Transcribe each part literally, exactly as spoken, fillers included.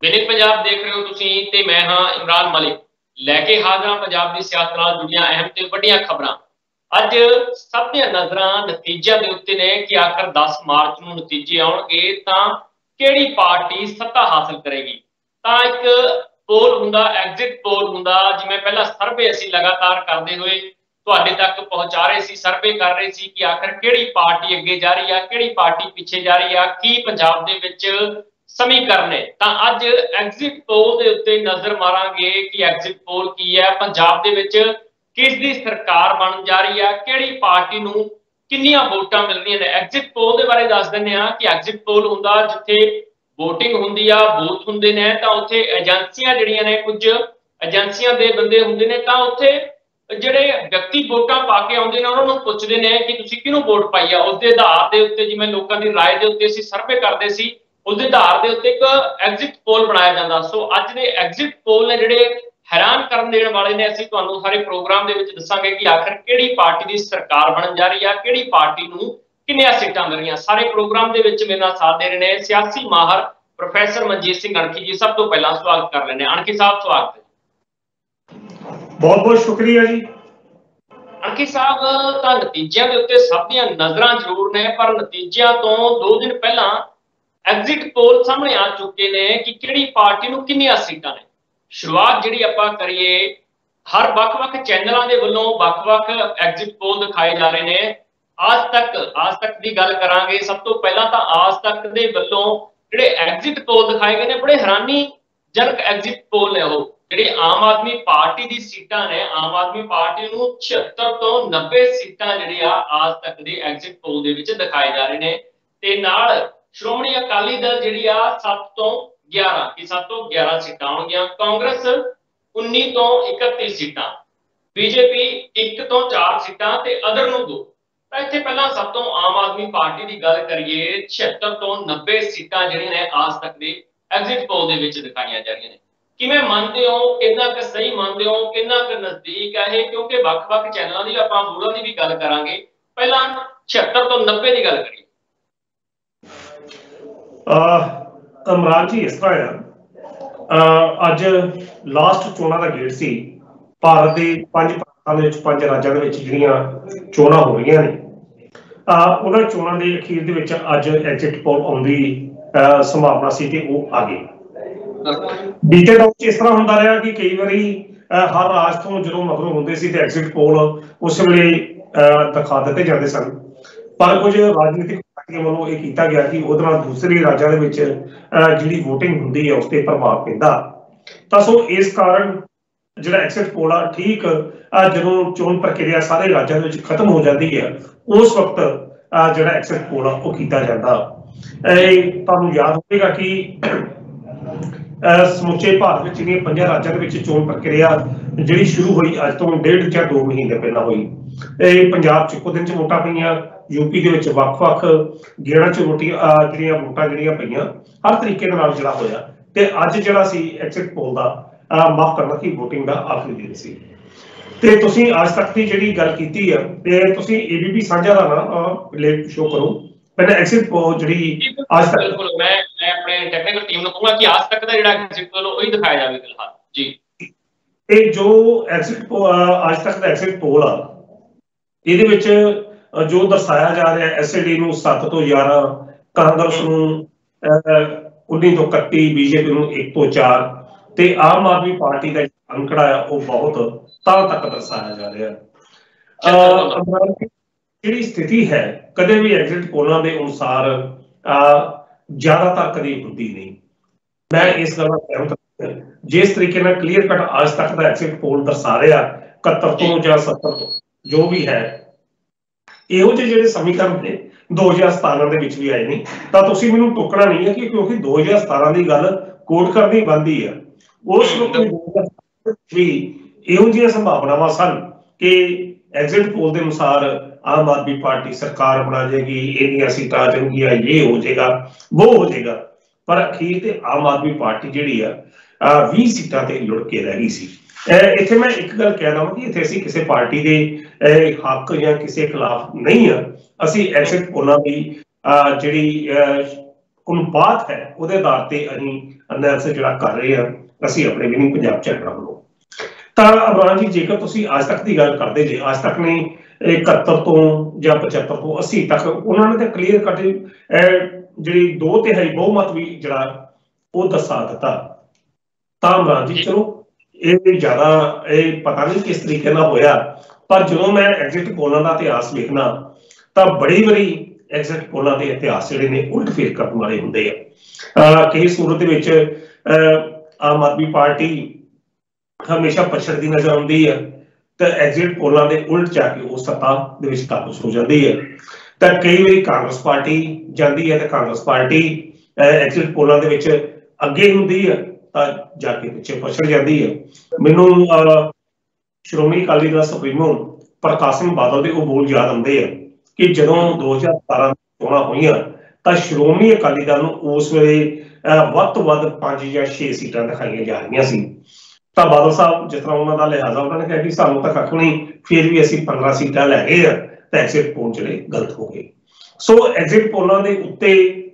Winning Punjab देख रहे हो तुसीं ते मैं हाँ इमरान मलिक लैके हाज़र हाँ पंजाब दी सियासत नाल जुड़ियां अहम ते वड्डियां खबरां। अज सब ਦੀਆਂ नज़रां नतीजों के उत्ते ने कि आखिर दस मार्च ਨੂੰ नतीजे आउणगे तां ਕਿਹੜੀ पार्टी सत्ता हासिल करेगी। तां एक पोल हुंदा एग्जिट पोल हुंदा जिवें पहला सर्वे असीं लगातार करदे होए तुहाडे तक पहुंचा रहे सी सर्वे कर रहे सी कि आखिर किहड़ी पार्टी अगे जा रही है किहड़ी पार्टी पिछे जा रही है की पंजाब दे विच समीकरण है। तां अज एग्जिट पोल दे उत्ते नज़र मारांगे कि एग्जिट पोल की है पंजाब दे विच किस दी सरकार बन जा रही है किहड़ी पार्टी नूं किन्नियां वोटां मिल रही ने। एग्जिट पोल दे बारे दस दिंदे हां कि एग्जिट पोल हुंदा जिथे वोटिंग हुंदी आ बूथ हुंदे ने तां उत्थे एजेंसियां जिहड़ियां ने कुछ एजेंसियां दे बंदे हुंदे ने तां उत्थे ਜਿਹੜੇ व्यक्ति वोटां पा के आउंदे ने उन्हां नूं पुछदे ने कि तुसीं किहनूं वोट पाई आ। उस दे आधार दे उत्ते जिवें लोकां दी राय दे उत्ते असीं सर्वे करदे सी उस दे आधार दे उत्ते एक एग्जिट पोल बनाया जांदा। सो अज दे एग्जिट पोल ने जिहड़े हैरान करन देण वाले ने असीं तुहानूं सारे प्रोग्राम दे विच दस्सांगे कि आखिर किहड़ी पार्टी दी सरकार बनन जा रही है किहड़ी पार्टी नूं किन्नियां सीटां मिल रहीआं। सारे प्रोग्राम दे विच मेरे नाल साथ दे रहे ने सियासी माहर प्रोफैसर मनजीत सिंह अणखी जी। सब तो पहला स्वागत कर लैंदे अणखी साहब स्वागत है। बहुत बहुत शुक्रिया जी। अणखी साहब तां नतीजिਆਂ ਦੇ ਉੱਤੇ ਸਭ ਦੀਆਂ ਨਜ਼ਰਾਂ ਜ਼ਰੂਰ ਨੇ ਪਰ ਨਤੀਜਿਆਂ ਤੋਂ दो दिन ਪਹਿਲਾਂ ਐਗਜ਼ਿਟ ਪੋਲ ਸਾਹਮਣੇ ਆ ਚੁੱਕੇ ਨੇ ਕਿ ਕਿਹੜੀ ਪਾਰਟੀ ਨੂੰ ਕਿੰਨੀਆਂ ਸੀਟਾਂ ਨੇ। ਸ਼ੁਰੂਆਤ ਜਿਹੜੀ ਆਪਾਂ ਕਰੀਏ ਹਰ ਵੱਖ-ਵੱਖ ਚੈਨਲਾਂ ਦੇ ਵੱਲੋਂ ਵੱਖ-ਵੱਖ ਐਗਜ਼ਿਟ ਪੋਲ ਦਿਖਾਏ ਜਾ ਰਹੇ ਨੇ। आज तक आज तक ਦੀ ਗੱਲ ਕਰਾਂਗੇ। ਸਭ ਤੋਂ ਪਹਿਲਾਂ ਤਾਂ आज तक ਦੇ ਵੱਲੋਂ ਜਿਹੜੇ ਐਗਜ਼ਿਟ ਪੋਲ ਦਿਖਾਏ ਗਏ ਨੇ ਬੜੇ ਹੈਰਾਨੀਜਨਕ ਐਗਜ਼ਿਟ ਪੋਲ ਨੇ ਉਹ ਜਿਹੜੀ ਆਮ ਆਦਮੀ ਪਾਰਟੀ ਦੀ ਸੀਟਾਂ ਨੇ। ਆਮ ਆਦਮੀ ਪਾਰਟੀ ਨੂੰ छिहत्तर ਤੋਂ नब्बे ਸੀਟਾਂ ਜਿਹੜੀ ਆ आज तक ਦੇ ਐਗਜ਼ਿਟ ਪੋਲ ਦੇ ਵਿੱਚ ਦਿਖਾਏ ਜਾ ਰਹੇ ਨੇ ਤੇ ਨਾਲ ਸ਼੍ਰੋਮਣੀ ਅਕਾਲੀ ਦਲ ਜਿਹੜੀ ਆ ਸੱਤ ਤੋਂ ਗਿਆਰਾਂ ਕਿ ਸੱਤ ਤੋਂ ਗਿਆਰਾਂ ਸੀਟਾਂ ਆਉਣਗੀਆਂ। ਕਾਂਗਰਸ उन्नीस ਤੋਂ इकतीस ਸੀਟਾਂ बीजेपी एक ਤੋਂ चार ਸੀਟਾਂ ਤੇ ਅਦਰ ਨੂੰ दो। ਤਾਂ ਇੱਥੇ ਪਹਿਲਾਂ ਸਭ ਤੋਂ ਆਮ ਆਦਮੀ ਪਾਰਟੀ ਦੀ ਗੱਲ ਕਰੀਏ छिहत्तर ਤੋਂ नब्बे ਸੀਟਾਂ ਜਿਹੜੀਆਂ ਨੇ आज तक ਦੇ ਐਗਜ਼ਿਟ ਪੋਲ ਦੇ ਵਿੱਚ ਦਿਖਾਈਆਂ ਜਾ ਰਹੀਆਂ ਨੇ। ਕਿਵੇਂ ਮੰਨਦੇ ਹੋ ਕਿੰਨਾ ਕੁ ਸਹੀ ਮੰਨਦੇ ਹੋ ਕਿੰਨਾ ਕੁ ਨਜ਼ਦੀਕ ਹੈ ਇਹ ਕਿਉਂਕਿ ਵੱਖ-ਵੱਖ ਚੈਨਲਾਂ ਦੀ ਆਪਾਂ ਬੋਲਾਂ ਦੀ ਵੀ ਗੱਲ ਕਰਾਂਗੇ। ਪਹਿਲਾਂ छिहत्तर ਤੋਂ नब्बे ਦੀ ਗੱਲ ਕਰੀਏ। ਅਹ ਇਮਰਾਨ ਜੀ ਇਸ ਤਰ੍ਹਾਂ ਆ ਅੱਜ ਲਾਸਟ ਚੋਣਾਂ ਦਾ ਗੇੜ ਸੀ। ਭਾਰਤ ਦੇ ਪੰਜ ਭਾਰਤਾਂ ਦੇ ਵਿੱਚ ਪੰਜ ਰਾਜਾਂ ਦੇ ਵਿੱਚ ਜਿਹੜੀਆਂ ਚੋਣਾਂ ਹੋ ਰਹੀਆਂ ਨੇ ਉਹਨਾਂ ਚੋਣਾਂ ਦੇ ਅਖੀਰ ਦੇ ਵਿੱਚ ਅੱਜ ਐਗਜ਼ਿਟ ਪੋਲ ਆਉਣ ਦੀ ਸੰਭਾਵਨਾ ਸੀ ਤੇ ਉਹ ਆ ਗਈ। ਬੀਤੇ ਦੌਰ 'ਚ ਇਸ ਤਰ੍ਹਾਂ ਹੁੰਦਾ ਰਿਹਾ ਕਿ ਕਈ ਵਾਰੀ ਹਰ ਰਾਜ ਤੋਂ ਜਦੋਂ ਮਗਰੋਂ ਹੁੰਦੇ ਸੀ ਤੇ ਐਗਜ਼ਿਟ ਪੋਲ ਉਸ ਵੇਲੇ ਦਿਖਾ ਦਿੱਤੇ ਜਾਂਦੇ ਸਨ ਪਰ ਕੁਝ ਰਾਜਨੀਤਿਕ ਪਾਰਟੀਆਂ ਵੱਲੋਂ ਇਹ ਕੀਤਾ ਗਿਆ ਕਿ ਉਹਦੇ ਨਾਲ ਦੂਸਰੇ ਰਾਜਾਂ ਦੇ ਵਿੱਚ ਜਿਹੜੀ ਵੋਟਿੰਗ ਹੁੰਦੀ ਹੈ ਉਸ ਤੇ ਪ੍ਰਭਾਵ ਪੈਂਦਾ। ਤਾਂ ਸੋ ਇਸ ਕਾਰਨ ਜਿਹੜਾ ਐਗਜ਼ਿਟ ਪੋਲ ਆ ਠੀਕ ਜਦੋਂ ਚੋਣ ਪ੍ਰਕਿਰਿਆ ਸਾਰੇ ਰਾਜਾਂ ਦੇ ਵਿੱਚ ਖਤਮ ਹੋ ਜਾਂਦੀ ਹੈ ਉਸ ਵਕਤ ਜਿਹੜਾ ਐਗਜ਼ਿਟ ਪੋਲ ਆ ਉਹ ਕੀਤਾ ਜਾਂਦਾ। ਤੁਹਾਨੂੰ ਯਾਦ ਹੋਵੇਗਾ ਕਿ ਸਮੁੱਚੇ ਭਾਰਤ ਵਿੱਚ ਜਿਹੜੀਆਂ ਪੰਜਾਂ ਰਾਜਾਂ ਦੇ ਵਿੱਚ ਚੋਣ ਪ੍ਰਕਿਰਿਆ ਜਿਹੜੀ ਸ਼ੁਰੂ ਹੋਈ ਅੱਜ ਤੋਂ ਡੇਢ ਜਾਂ ਦੋ ਮਹੀਨੇ ਪਹਿਲਾਂ ਹੋਈ। ਇਹ ਪੰਜਾਬ 'ਚ ਇੱਕੋ ਦਿਨ 'ਚ ਵੋਟਾਂ ਪਈਆਂ ਯੂਪੀ ਦੇ ਵਿੱਚ ਵੱਖ-ਵੱਖ ਗੇੜਾਂ 'ਚ ਵੋਟੀਆਂ ਜਿਹੜੀਆਂ ਵੋਟਾਂ ਜਿਹੜੀਆਂ ਪਈਆਂ ਹਰ ਤਰੀਕੇ ਦੇ ਨਾਲ ਜਿਹੜਾ ਹੋਇਆ ਤੇ ਅੱਜ ਜਿਹੜਾ ਸੀ ਐਗਜ਼ਿਟ ਪੋਲ ਦਾ ਮਾਫ ਕਰਨਾ ਕਿ ਵੋਟਿੰਗ ਦਾ ਆਖਰੀ ਦਿਨ ਸੀ। ਤੇ ਤੁਸੀਂ ਅੱਜ ਤੱਕ ਦੀ ਜਿਹੜੀ ਗੱਲ ਕੀਤੀ ਹੈ ਤੇ ਤੁਸੀਂ ਏਬੀਪੀ ਸਾਂਝਾ ਦਾ ਨਾ ਲੇਖ ਸ਼ੋ ਕਰੋ ਪਹਿਲਾਂ ਐਗਜ਼ਿਟ ਪੋਲ ਜਿਹੜੀ ਅੱਜ ਤੱਕ ਬਿਲਕੁਲ ਮੈਂ ਮੈਂ ਆਪਣੇ ਟੈਕਨੀਕਲ ਟੀਮ ਨੂੰ ਕਹੂੰਗਾ ਕਿ ਅੱਜ ਤੱਕ ਦਾ ਜਿਹੜਾ ਐਗਜ਼ਿਟ ਪੋਲ ਉਹੀ ਦਿਖਾਇਆ ਜਾਵੇ ਫਿਲਹਾਲ ਜੀ। ਇਹ ਜੋ ਐਗਜ਼ਿਟ ਅੱਜ ਤੱਕ ਦਾ ਐਗਜ਼ਿਟ ਪੋਲ ਆ ਇਹਦੇ ਵਿੱਚ ਜੋ ਦਰਸਾਇਆ ਜਾ ਰਿਹਾ ਐਸਏਡੀ ਨੂੰ ਸੱਤ ਤੋਂ ਗਿਆਰਾਂ ਕਾਂਗਰਸ ਨੂੰ उन्नीस ਤੋਂ इकतीस बीजेपी ਨੂੰ एक ਤੋਂ चार ਤੇ ਆਮ ਆਦਮੀ ਪਾਰਟੀ ਦਾ ਅੰਕੜਾ ਆ ਉਹ ਬਹੁਤ ਤਲ ਤੱਕ ਦਰਸਾਇਆ ਜਾ ਰਿਹਾ। ਜਿਹੜੀ ਸਥਿਤੀ ਹੈ ਕਦੇ ਵੀ ਐਗਜ਼ਿਟ ਪੋਲਾਂ ਦੇ ਅਨੁਸਾਰ ਜ਼ਿਆਦਾਤਰ ਕਦੇ ਹੁੰਦੀ ਨਹੀਂ। ਮੈਂ ਇਸ ਗੱਲ ਨਾਲ ਸਹਿਮਤ ਜਿਸ ਤਰੀਕੇ ਨਾਲ ਕਲੀਅਰ ਕੱਟ ਅੱਜ ਤੱਕ ਦਾ ਐਗਜ਼ਿਟ ਪੋਲ ਦਰਸਾ ਰਿਹਾ ਇਕਹੱਤਰ ਤੋਂ ਜਾਂ ਸੱਤਰ ਤੋਂ ਜੋ ਵੀ ਹੈ ਇਹੋ ਜਿਹੇ ਜਿਹੜੇ ਸਮੀਕਰਨ ਨੇ दो हज़ार सतारह ਦੇ ਵਿੱਚ ਵੀ ਆਏ ਨਹੀਂ ਤਾਂ ਤੁਸੀਂ ਮੈਨੂੰ ਟੋਕਣਾ ਨਹੀਂ ਹੈ ਕਿ ਕਿਉਂਕਿ दो हज़ार सतारह ਦੀ ਗੱਲ ਕੋਟ ਕਰਨੀ ਬਣਦੀ ਹੈ ਉਸ ਵਕਤ ਵੀ ਇਹੋ ਜਿਹੀਆਂ ਸੰਭਾਵਨਾਵਾਂ ਸਨ ਕਿ ਐਗਜ਼ਿਟ ਪੋਲ ਦੇ ਅਨੁਸਾਰ ਆਮ ਆਦਮੀ ਪਾਰਟੀ ਸਰਕਾਰ ਬਣਾ ਜਾਏਗੀ ਇੰਨੀਆਂ ਸੀਟਾਂ ਆ ਜਾਣਗੀਆਂ ਇਹ ਹੋ ਜਾਏਗਾ ਉਹ ਹੋ ਜਾਏਗਾ ਪਰ ਅਖੀਰ ਤੇ ਆਮ ਆਦਮੀ ਪਾਰਟੀ ਜਿਹੜੀ ਆ ਵੀਹ ਸੀਟਾਂ ਤੇ ਲੁੜ ਕੇ ਰਹਿ ਗਈ ਸੀ। ਇੱਥੇ ਮੈਂ ਇੱਕ ਗੱਲ ਕਹਿ ਦਵਾਂ ਕਿ ਇੱਥੇ ਅਸੀਂ ਕਿਸੇ ਪਾਰਟੀ ਦੇ ਹੱਕ ਜਾਂ ਕਿਸੇ ਖਿਲਾਫ ਨਹੀਂ ਆ। ਅਸੀਂ ਐਗਜ਼ਿਟ ਪੋਲਾਂ ਦੀ ਜਿਹੜੀ अनुपात है ਉਹਦੇ ਆਧਾਰ ਤੇ ਅਸੀਂ ਐਨਾਲਿਸਿਸ ਜਿਹੜਾ ਕਰ ਰਹੇ ਹਾਂ ਅਸੀਂ ਆਪਣੇ ਵਿਨਿੰਗ ਪੰਜਾਬ ਚੈਨਲ ਵੱਲੋਂ। ਤਾਂ ਇਮਰਾਨ ਜੀ ਜੇਕਰ ਤੁਸੀਂ ਅੱਜ ਤੱਕ ਦੀ ਗੱਲ ਕਰਦੇ ਜੇ ਅੱਜ ਤੱਕ ਨੇ ਇਕਹੱਤਰ ਤੋਂ ਜਾਂ ਪਚੱਤਰ ਤੋਂ अस्सी ਤੱਕ ਉਹਨਾਂ ਨੇ ਤਾਂ ਕਲੀਅਰ ਕੱਟ ਜਿਹੜੀ ਦੋ ਤਿਹਾਈ ਬਹੁਮਤ ਵੀ ਜਿਹੜਾ ਉਹ ਦਰਸਾ ਦਿੱਤਾ। ਤਾਂ ਇਮਰਾਨ ਜੀ ਚਲੋ ਇਹ ਜ਼ਿਆਦਾ ਇਹ ਪਤਾ ਨਹੀਂ ਕਿਸ ਤਰੀਕੇ ਨਾਲ ਹੋਇਆ, ਪਰ ਜਦੋਂ ਮੈਂ ਐਗਜ਼ਿਟ ਪੋਲਾਂ ਦਾ ਇਤਿਹਾਸ ਵੇਖਣਾ ਤਾਂ ਬੜੀ ਵਾਰੀ ਐਗਜ਼ਿਟ ਪੋਲਾਂ ਦੇ ਇਤਿਹਾਸ ਜਿਹੜੇ ਨੇ ਉਲਟ ਫੇਰ ਕਰਨ ਵਾਲੇ ਹੁੰਦੇ ਆ। ਕਿਸੇ ਸੂਰਤ ਦੇ ਵਿੱਚ ਆਮ ਆਦਮੀ ਪਾਰਟੀ ਹਮੇਸ਼ਾ ਪਛੜਦੀ ਨਜ਼ਰ ਆਉਂਦੀ ਹੈ ਤਾਂ ਐਗਜ਼ਿਟ ਪੋਲਾਂ ਦੇ ਉਲਟ ਜਾ ਕੇ ਉਹ ਸੱਤਾ ਦੇ ਵਿੱਚ ਕਾਬਜ਼ ਹੋ ਜਾਂਦੀ ਹੈ। ਤਾਂ ਕਈ ਵਾਰੀ ਕਾਂਗਰਸ ਪਾਰਟੀ ਜਾਂਦੀ ਹੈ ਤੇ ਕਾਂਗਰਸ ਪਾਰਟੀ ਐਗਜ਼ਿਟ ਪੋਲਾਂ ਦੇ ਵਿੱਚ ਅੱਗੇ ਹੁੰਦੀ ਹੈ ਤਾਂ ਜਾ ਕੇ ਪਿੱਛੇ ਪਛੜ ਜਾਂਦੀ ਹੈ। ਮੈਨੂੰ ਸ਼੍ਰੋਮਣੀ ਅਕਾਲੀ ਦਲ ਸੁਪਰੀਮੋ ਪ੍ਰਕਾਸ਼ ਸਿੰਘ ਬਾਦਲ ਦੇ ਉਹ ਬੋਲ ਯਾਦ ਆਉਂਦੇ ਆ ਕਿ ਜਦੋਂ ਦੋ ਹਜ਼ਾਰ ਸਤਾਰਾਂ ਚੋਣਾਂ ਹੋਈਆਂ ਤਾਂ ਸ਼੍ਰੋਮਣੀ ਅਕਾਲੀ ਦਲ ਨੂੰ ਉਸ ਵੇਲੇ ਵੱਧ ਤੋਂ ਵੱਧ ਪੰਜ ਜਾਂ ਛੇ ਸੀਟਾਂ ਦਿਖਾਈਆਂ ਜਾ ਰਹੀਆਂ ਸੀ। ਤਾਂ ਬਾਦਲ ਸਾਹਿਬ ਜਿਸ ਤਰ੍ਹਾਂ ਉਹਨਾਂ ਦਾ ਲਿਹਾਜ਼ਾ ਉਹਨਾਂ ਨੇ ਕਿਹਾ ਕਿ ਸਾਨੂੰ ਤਾਂ ਕੱਖ ਨਹੀਂ, ਫਿਰ ਵੀ ਅਸੀਂ ਪੰਦਰਾਂ ਸੀਟਾਂ ਲੈ ਗਏ ਆ ਤਾਂ ਐਗਜ਼ਿਟ ਪੋਲ ਜਿਹੜੇ ਗਲਤ ਹੋ ਗਏ। ਸੋ ਐਗਜ਼ਿਟ ਪੋਲਾਂ ਦੇ ਉੱਤੇ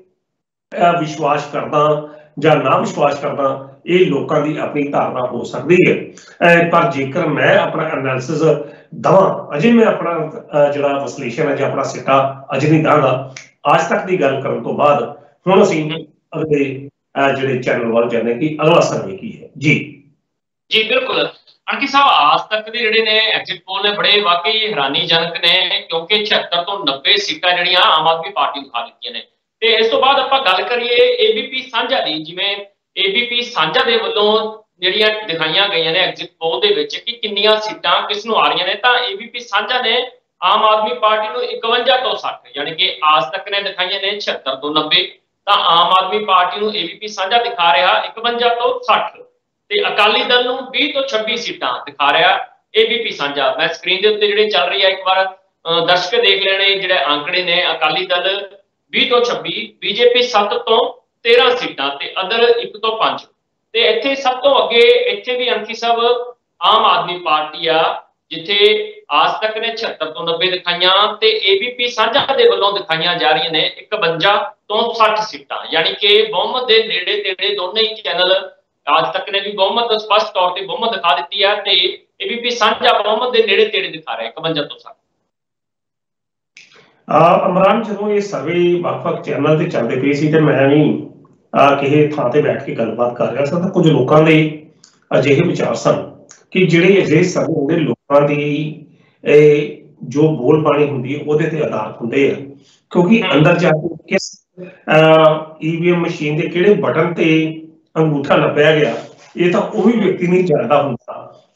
ਵਿਸ਼ਵਾਸ ਕਰਦਾ ਜਾਂ ਨਾ ਵਿਸ਼ਵਾਸ ਕਰਦਾ ਇਹ ਲੋਕਾਂ ਦੀ ਆਪਣੀ ਧਾਰਨਾ ਹੋ ਸਕਦੀ ਹੈ, ਪਰ ਜੇਕਰ ਮੈਂ ਆਪਣਾ ਐਨਾਲਿਸਿਸ ਦਵਾਂ ਅਜੇ ਮੈਂ ਆਪਣਾ ਜਿਹੜਾ ਵਿਸ਼ਲੇਸ਼ਣ ਹੈ ਜਾਂ ਆਪਣਾ ਸਿੱਟਾ ਅਜੇ ਨਹੀਂ ਦਾਂਗਾ। ਅੱਜ ਤੱਕ ਦੀ ਗੱਲ ਕਰਨ ਤੋਂ ਬਾਅਦ ਹੁਣ ਅਸੀਂ ਅਗਲੇ ਜਿਹੜੇ ਚੈਨਲ ਵੱਲ ਜਾਂਦੇ ਕਿ ਅਗਲਾ ਸਰਵੇ ਕੀ ਹੈ। ਜੀ ਜੀ ਬਿਲਕੁਲ ਅਣਖੀ ਸਾਹਿਬ, ਆਜ ਤੱਕ ਦੇ ਜਿਹੜੇ ਨੇ ਐਗਜ਼ਿਟ ਪੋਲ ਨੇ ਬੜੇ ਵਾਕਈ ਹੈਰਾਨੀਜਨਕ ਨੇ, ਕਿਉਂਕਿ ਛਿਅੱਤਰ ਤੋਂ ਨੱਬੇ ਸੀਟਾਂ ਜਿਹੜੀਆਂ ਆਮ ਆਦਮੀ ਪਾਰਟੀ ਨੂੰ ਖਾ ਦਿੱਤੀਆਂ ਨੇ। ਤੇ ਇਸ ਤੋਂ ਬਾਅਦ ਆਪਾਂ ਗੱਲ ਕਰੀਏ ਏਬੀਪੀ ਸਾਂਝਾ ਦੀ, ਜਿਵੇਂ ਏਬੀਪੀ ਸਾਂਝਾ ਦੇ ਵੱਲੋਂ ਜਿਹੜੀਆਂ ਦਿਖਾਈਆਂ ਗਈਆਂ ਨੇ ਐਗਜ਼ਿਟ ਪੋਲ ਦੇ ਵਿੱਚ ਕਿ ਕਿੰਨੀਆਂ ਸੀਟਾਂ ਕਿਸ ਨੂੰ ਆ ਰਹੀਆਂ ਨੇ, ਤਾਂ ਏਬੀਪੀ ਸਾਂਝਾ ਨੇ ਆਮ ਆਦਮੀ ਪਾਰਟੀ ਨੂੰ ਇਕਵੰਜਾ ਤੋਂ ਸੱਠ ਯਾਨੀ ਕਿ ਆਜ ਤੱਕ ਨੇ ਦਿਖਾਈਆਂ ਨੇ ਛਿਅੱਤਰ ਤੋਂ ਨੱਬੇ, ਤਾਂ ਆਮ ਆਦਮੀ ਪਾਰਟੀ ਨੂੰ ਏਬੀਪੀ ਸਾਂਝਾ ਦਿਖਾ ਰਿਹਾ ਇਕਵੰਜਾ ਤੋਂ ਸੱਠ ਤੇ ਅਕਾਲੀ ਦਲ ਨੂੰ ਵੀਹ ਤੋਂ ਛੱਬੀ ਸੀਟਾਂ ਦਿਖਾ ਰਿਹਾ ਏਬੀਪੀ ਸਾਂਝਾ। ਮੈਂ ਸਕਰੀਨ ਦੇ ਉੱਤੇ ਜਿਹੜੇ ਚੱਲ ਰਹੀ ਹੈ ਇੱਕ ਵਾਰ ਦਰਸ਼ਕ ਦੇਖ ਲੈਣੇ ਜਿਹੜੇ ਆંકੜੇ ਨੇ। ਅਕਾਲੀ ਦਲ ਵੀਹ ਤੋਂ ਛੱਬੀ, ਬੀਜੇਪੀ ਸੱਤ ਤੋਂ ਤੇਰਾਂ ਸੀਟਾਂ ਤੇ ਅਦਰ ਇੱਕ ਤੋਂ ਪੰਜ। ਤੇ ਇੱਥੇ ਸਭ ਤੋਂ ਅੱਗੇ ਇੱਥੇ ਵੀ ਅੰਕੀ ਸਾਹਿਬ ਆਮ ਆਦਮੀ ਪਾਰਟੀ ਆ, ਜਿੱਥੇ ਆਜ ਤੱਕ ਨੇ ਛਿਅੱਤਰ ਤੋਂ ਨੱਬੇ ਦਿਖਾਈਆਂ ਤੇ ਏਬੀਪੀ ਸਾਂਝਾ ਦੇ ਵੱਲੋਂ ਦਿਖਾਈਆਂ ਜਾ ਰਹੀਆਂ ਨੇ ਇਕਵੰਜਾ ਤੋਂ ਸੱਠ ਸੀਟਾਂ, ਯਾਨੀ ਕਿ ਬਹੁਮਤ ਦੇ ਨੇੜੇ ਤੇੜੇ ਦੋਨੇ ਹੀ ਚੈਨਲ ਅੱਜ ਤੱਕ ਨੇ ਵੀ ਬਹੁਮਤ ਸਪਸ਼ਟ ਤੌਰ ਤੇ ਬਹੁਮਤ ਦਿਖਾ ਦਿੱਤੀ ਹੈ ਤੇ ਏਬੀਪੀ ਸਾਂਝਾ ਬਹੁਮਤ ਦੇ ਨੇੜੇ ਤੇੜੇ ਦਿਖਾ ਰਿਹਾ ਇਕਵੰਜਾ ਤੋਂ ਸੱਠ। ਇਮਰਾਨ, ਜਦੋਂ ਇਹ ਸਰਵੇ ਵੱਖ-ਵੱਖ ਚੈਨਲ ਤੇ ਚੱਲਦੇ ਪਏ ਸੀ ਤੇ ਮੈਂ ਵੀ ਕਿਸੇ ਥਾਂ ਤੇ ਬੈਠ ਕੇ ਗੱਲਬਾਤ ਕਰ ਰਿਹਾ ਸੀ ਤਾਂ ਕੁਝ ਲੋਕਾਂ ਦੇ ਅਜਿਹੇ ਵਿਚਾਰ ਸਨ ਕਿ ਜਿਹੜੇ ਅਜਿਹੇ ਸਰਵੇ ਹੁੰਦੇ ਲੋਕਾਂ ਦੀ ਇਹ ਜੋ ਬੋਲ ਬਾਣੀ ਹੁੰਦੀ ਹੈ ਉਹਦੇ ਤੇ ਆਧਾਰਿਤ ਹੁੰਦੇ ਆ, ਕਿਉਂਕਿ ਅੰਦਰ ਜਾ ਕੇ ਕਿਸ ਈਵੀਐਮ ਮਸ਼ੀਨ ਦੇ ਕਿਹੜੇ ਬਟਨ ਤੇ ਅੰਗੂਠਾ ਨੱਪਿਆ ਗਿਆ ਇਹ ਤਾਂ ਉਹ ਵੀ ਵਿਅਕਤੀ ਨਹੀਂ ਜਾਣਦਾ ਹੁੰਦਾ,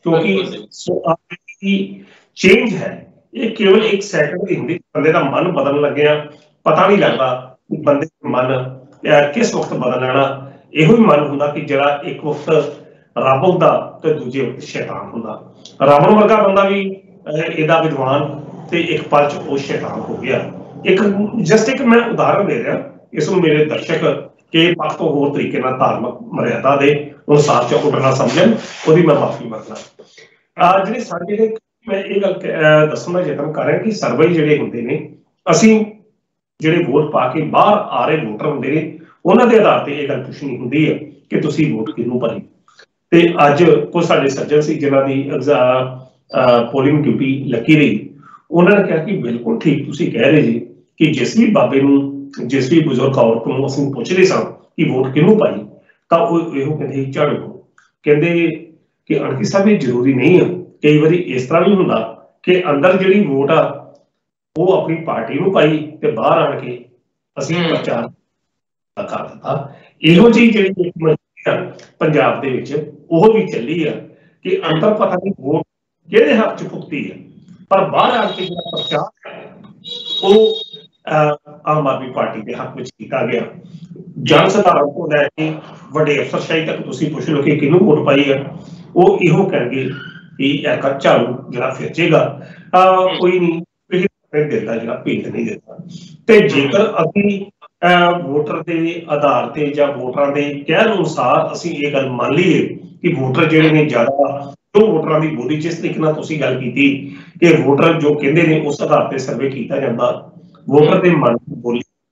ਕਿਉਂਕਿ ਚੇਂਜ ਹੈ ਇਹ ਕੇਵਲ ਇੱਕ ਸੈਕਿੰਡ ਦੀ ਹੁੰਦੀ। ਬੰਦੇ ਦਾ ਮਨ ਬਦਲਣ ਲੱਗਿਆ ਪਤਾ ਨਹੀਂ ਲੱਗਦਾ ਕਿ ਬੰਦੇ ਦਾ ਮਨ ਕਿਸ ਵਕਤ ਬਦਲ ਲੈਣਾ। ਇਹੋ ਹੀ ਮਨ ਹੁੰਦਾ ਕਿ ਜਿਹੜਾ ਇੱਕ ਵਕਤ ਰੱਬ ਹੁੰਦਾ ਤੇ ਦੂਜੇ ਵਕਤ ਸ਼ੈਤਾਨ ਹੁੰਦਾ। ਰਾਵਣ ਵਰਗਾ ਬੰਦਾ ਵੀ ਇਹਦਾ ਵਿਦਵਾਨ ਤੇ ਇੱਕ ਪਲ ਚ ਉਹ ਸ਼ੈਤਾਨ ਹੋ ਗਿਆ। ਇੱਕ ਜਸਟ ਇੱਕ ਮੈਂ ਉਦਾਹਰਨ ਦੇ ਰਿਹਾ, ਇਸ ਨੂੰ ਮੇਰੇ ਦਰਸ਼ਕ ਕਿ ਪੱਖ ਤੋਂ ਹੋਰ ਤਰੀਕੇ ਨਾਲ ਧਾਰਮਿਕ ਮਰਿਆਦਾ ਦੇ ਅਨੁਸਾਰ ਚ ਉੱਡਣਾ ਸਮਝਣ, ਉਹਦੀ ਮੈਂ ਮਾਫੀ ਮੰਗਦਾ। ਜਿਹੜੇ ਸਾਡੇ ਦੇ ਮੈਂ ਇਹ ਗੱਲ ਦੱਸਣ ਦਾ ਯਤਨ ਕਰ ਰਿਹਾ ਕਿ ਸਰਵੇ ਜਿਹੜੇ ਹੁੰਦੇ ਨੇ, ਅਸੀਂ ਜਿਹੜੇ ਵੋਟ ਪਾ ਕੇ ਬਾਹਰ ਆ ਰਹੇ ਵੋਟਰ ਹੁੰਦੇ ਨੇ ਉਹਨਾਂ ਦੇ ਆਧਾਰ ਤੇ ਇਹ ਗੱਲ ਪੁੱਛਣੀ ਹੁੰਦੀ ਹੈ ਕਿ ਤੁਸੀਂ ਵੋਟ ਕਿਹਨੂੰ ਪਾਈ। ਤੇ ਅੱਜ ਕੁਝ ਸਾਡੇ ਸੱਜਣ ਸੀ ਜਿਨ੍ਹਾਂ ਦੀ ਪੋਲਿੰਗ ਡਿਊਟੀ ਲੱਗੀ ਰਹੀ, ਉਹਨਾਂ ਨੇ ਕਿਹਾ ਕਿ ਬਿਲਕੁਲ ਠੀਕ ਤੁਸੀਂ ਕਹਿ ਰਹੇ ਜੀ ਕਿ ਜਿਸ ਵੀ ਬਾਬੇ ਨੂੰ ਜਿਸ ਵੀ ਬਜ਼ੁਰਗ ਔਰਤ ਨੂੰ ਅਸੀਂ ਪੁੱਛਦੇ ਸਾਂ ਕਿ ਵੋਟ ਕਿਹਨੂੰ ਪਾਈ ਤਾਂ ਉਹ ਇਹੋ ਕਹਿੰਦੇ ਝਾੜੂ ਨੂੰ। ਕਹਿੰਦੇ ਕਿ ਅਣਖੀ ਸਾਹਿਬ ਇਹ ਜ਼ਰੂਰੀ ਨਹੀਂ ਹੈ, ਕਈ ਵਾਰੀ ਇਸ ਤਰ੍ਹਾਂ ਵੀ ਹੁੰਦਾ ਕਿ ਅੰਦਰ ਜਿਹੜੀ ਵੋਟ ਆ ਉਹ ਆਪਣੀ ਪਾਰਟੀ ਨੂੰ ਪਾਈ ਤੇ ਬਾਹਰ ਆਣ ਕੇ ਅਸੀਂ ਪ੍ਰਚਾਰ ਕਰ ਦਿੱਤਾ। ਇਹੋ ਜਿਹੀ ਜਿਹੜੀ ਪੰਜਾਬ ਦੇ ਵਿੱਚ ਉਹ ਵੀ ਚੱਲੀ ਆ ਕਿ ਅੰਦਰ ਪਤਾ ਨਹੀਂ ਵੋਟ ਕਿਹੜੇ ਹੱਥ ਚ ਫੁੱਕਤੀ ਹੈ, ਪਰ ਬਾਹਰ ਆਣ ਕੇ ਜਿਹੜਾ ਪ੍ਰਚਾਰ ਉਹ ਆਮ ਆਦਮੀ ਪਾਰਟੀ ਦੇ ਹੱਕ ਵਿੱਚ ਕੀਤਾ ਗਿਆ। ਜਨ ਸਧਾਰਨ ਤੋਂ ਲੈ ਕੇ ਵੱਡੇ ਅਫਸਰਸ਼ਾਹੀ ਤੱਕ ਤੁਸੀਂ ਪੁੱਛ ਲਓ ਕਿ ਕਿਹਨੂੰ ਵੋਟ ਪਾਈ ਹੈ, ਉਹ ਇਹੋ ਕਹਿਣਗੇ ਕਿ ਇੱਕ ਝਾੜੂ ਜਿਹੜਾ ਫਿਰਜੇਗਾ ਕੋਈ ਨਹੀਂ, ਦਿਲ ਦਾ ਜਿਹੜਾ ਭੇਦ ਨਹੀਂ ਦਿੰਦਾ। ਤੇ ਜੇਕਰ ਅਸੀਂ ਵੋਟਰ ਦੇ ਆਧਾਰ ਤੇ ਜਾਂ ਵੋਟਰਾਂ ਦੇ ਕਹਿਣ ਅਨੁਸਾਰ ਅਸੀਂ ਇਹ ਗੱਲ ਮੰਨ ਲਈਏ ਕਿ ਵੋਟਰ ਜਿਹੜੇ ਨੇ ਜ਼ਿਆਦਾ ਜੋ ਵੋਟਰਾਂ ਦੀ ਬੋਲੀ, ਜਿਸ ਤਰੀਕੇ ਨਾਲ ਤੁਸੀਂ ਗੱਲ ਕੀਤੀ ਕਿ ਵੋਟਰ ਜੋ ਕਹਿੰਦੇ ਨੇ ਉਸ ਆਧਾਰ ਤੇ ਸਰਵੇ ਕੀਤਾ ਜਾਂਦਾ, ਵੋਟਰ ਦੇ ਮਨ ਦੀ ਬੋਲੀ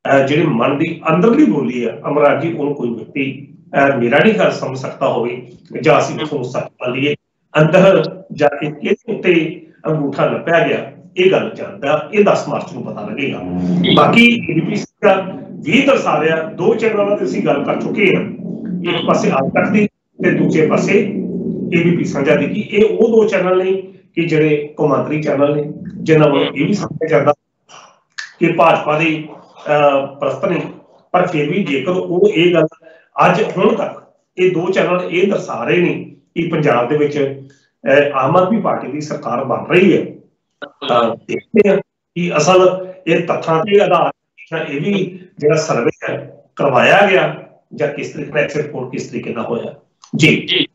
ਜਿਹੜੇ ਮਨ ਦੀ ਅੰਦਰਲੀ ਬੋਲੀ ਆ ਅਮਰਾਜ ਜੀ, ਉਹਨੂੰ ਕੋਈ ਵਿਅਕਤੀ ਮੇਰਾ ਨਹੀਂ ਗੱਲ ਸਮਝ ਸਕਦਾ ਹੋਵੇ ਜਾਂ ਅਸੀਂ ਉਸਨੂੰ ਸੱਚ ਪਾ ਲਈਏ। ਅੰਦਰ ਜਾ ਕੇ ਇਹਦੇ ਉੱਤੇ ਅੰਗੂਠਾ ਨੱਪਿਆ ਗਿਆ, ਇਹ ਗੱਲ ਜਾਣਦਾ, ਇਹ ਦਸ ਮਾਰਚ ਨੂੰ ਪਤਾ ਲੱਗੇਗਾ। ਬਾਕੀ ਏਬੀਪੀ ਦਾ ਵੀ ਦਰਸਾ ਰਿਹਾ, ਦੋ ਚੈਨਲਾਂ ਤੇ ਅਸੀਂ ਗੱਲ ਕਰ ਚੁੱਕੇ ਹਾਂ, ਇੱਕ ਪਾਸੇ ਅੱਜ ਤੱਕ ਦੀ ਤੇ ਦੂਜੇ ਪਾਸੇ ਏਬੀਪੀ ਸਾਂਝਾ ਦੀ। ਕਿ ਇਹ ਉਹ ਦੋ ਚੈਨਲ ਨੇ ਕਿ ਜਿਹੜੇ ਕੌਮਾਂਤਰੀ ਚੈਨਲ ਨੇ, ਜਿਨ੍ਹਾਂ ਵੱਲੋਂ ਇਹ ਵੀ ਸਮਝਿਆ ਜਾਂਦਾ ਕਿ ਭਾਜਪਾ ਦੇ ਪ੍ਰਸਤ ਨੇ, ਪਰ ਫਿਰ ਵੀ ਜੇਕਰ ਉਹ ਇਹ ਗੱਲ ਅੱਜ ਹੁਣ ਤੱਕ ਇਹ ਦੋ ਚੈਨਲ ਇਹ ਦਰਸਾ ਰਹੇ ਨੇ ਕਿ ਪੰਜਾਬ ਦੇ ਵਿੱਚ ਆਮ ਆਦਮੀ ਪਾਰਟੀ ਦੀ ਸਰਕਾਰ ਬਣ ਰਹੀ ਹੈ, ਤਾਂ ਦੇਖਦੇ ਹਾਂ ਕਿ ਅਸਲ ਇਹ ਤੱਥਾਂ ਤੇ ਆਧਾਰਿਤ ਇਹ ਵੀ ਜਿਹੜਾ ਸਰਵੇ ਹੈ ਕਰਵਾਇਆ ਗਿਆ ਜਾਂ ਕਿਸ ਤਰੀਕੇ ਨਾਲ ਐਕਸਿਟ ਪੋਲ ਕਿਸ ਤਰੀਕੇ ਨਾਲ ਹੋਇਆ। ਜੀ ਜੀ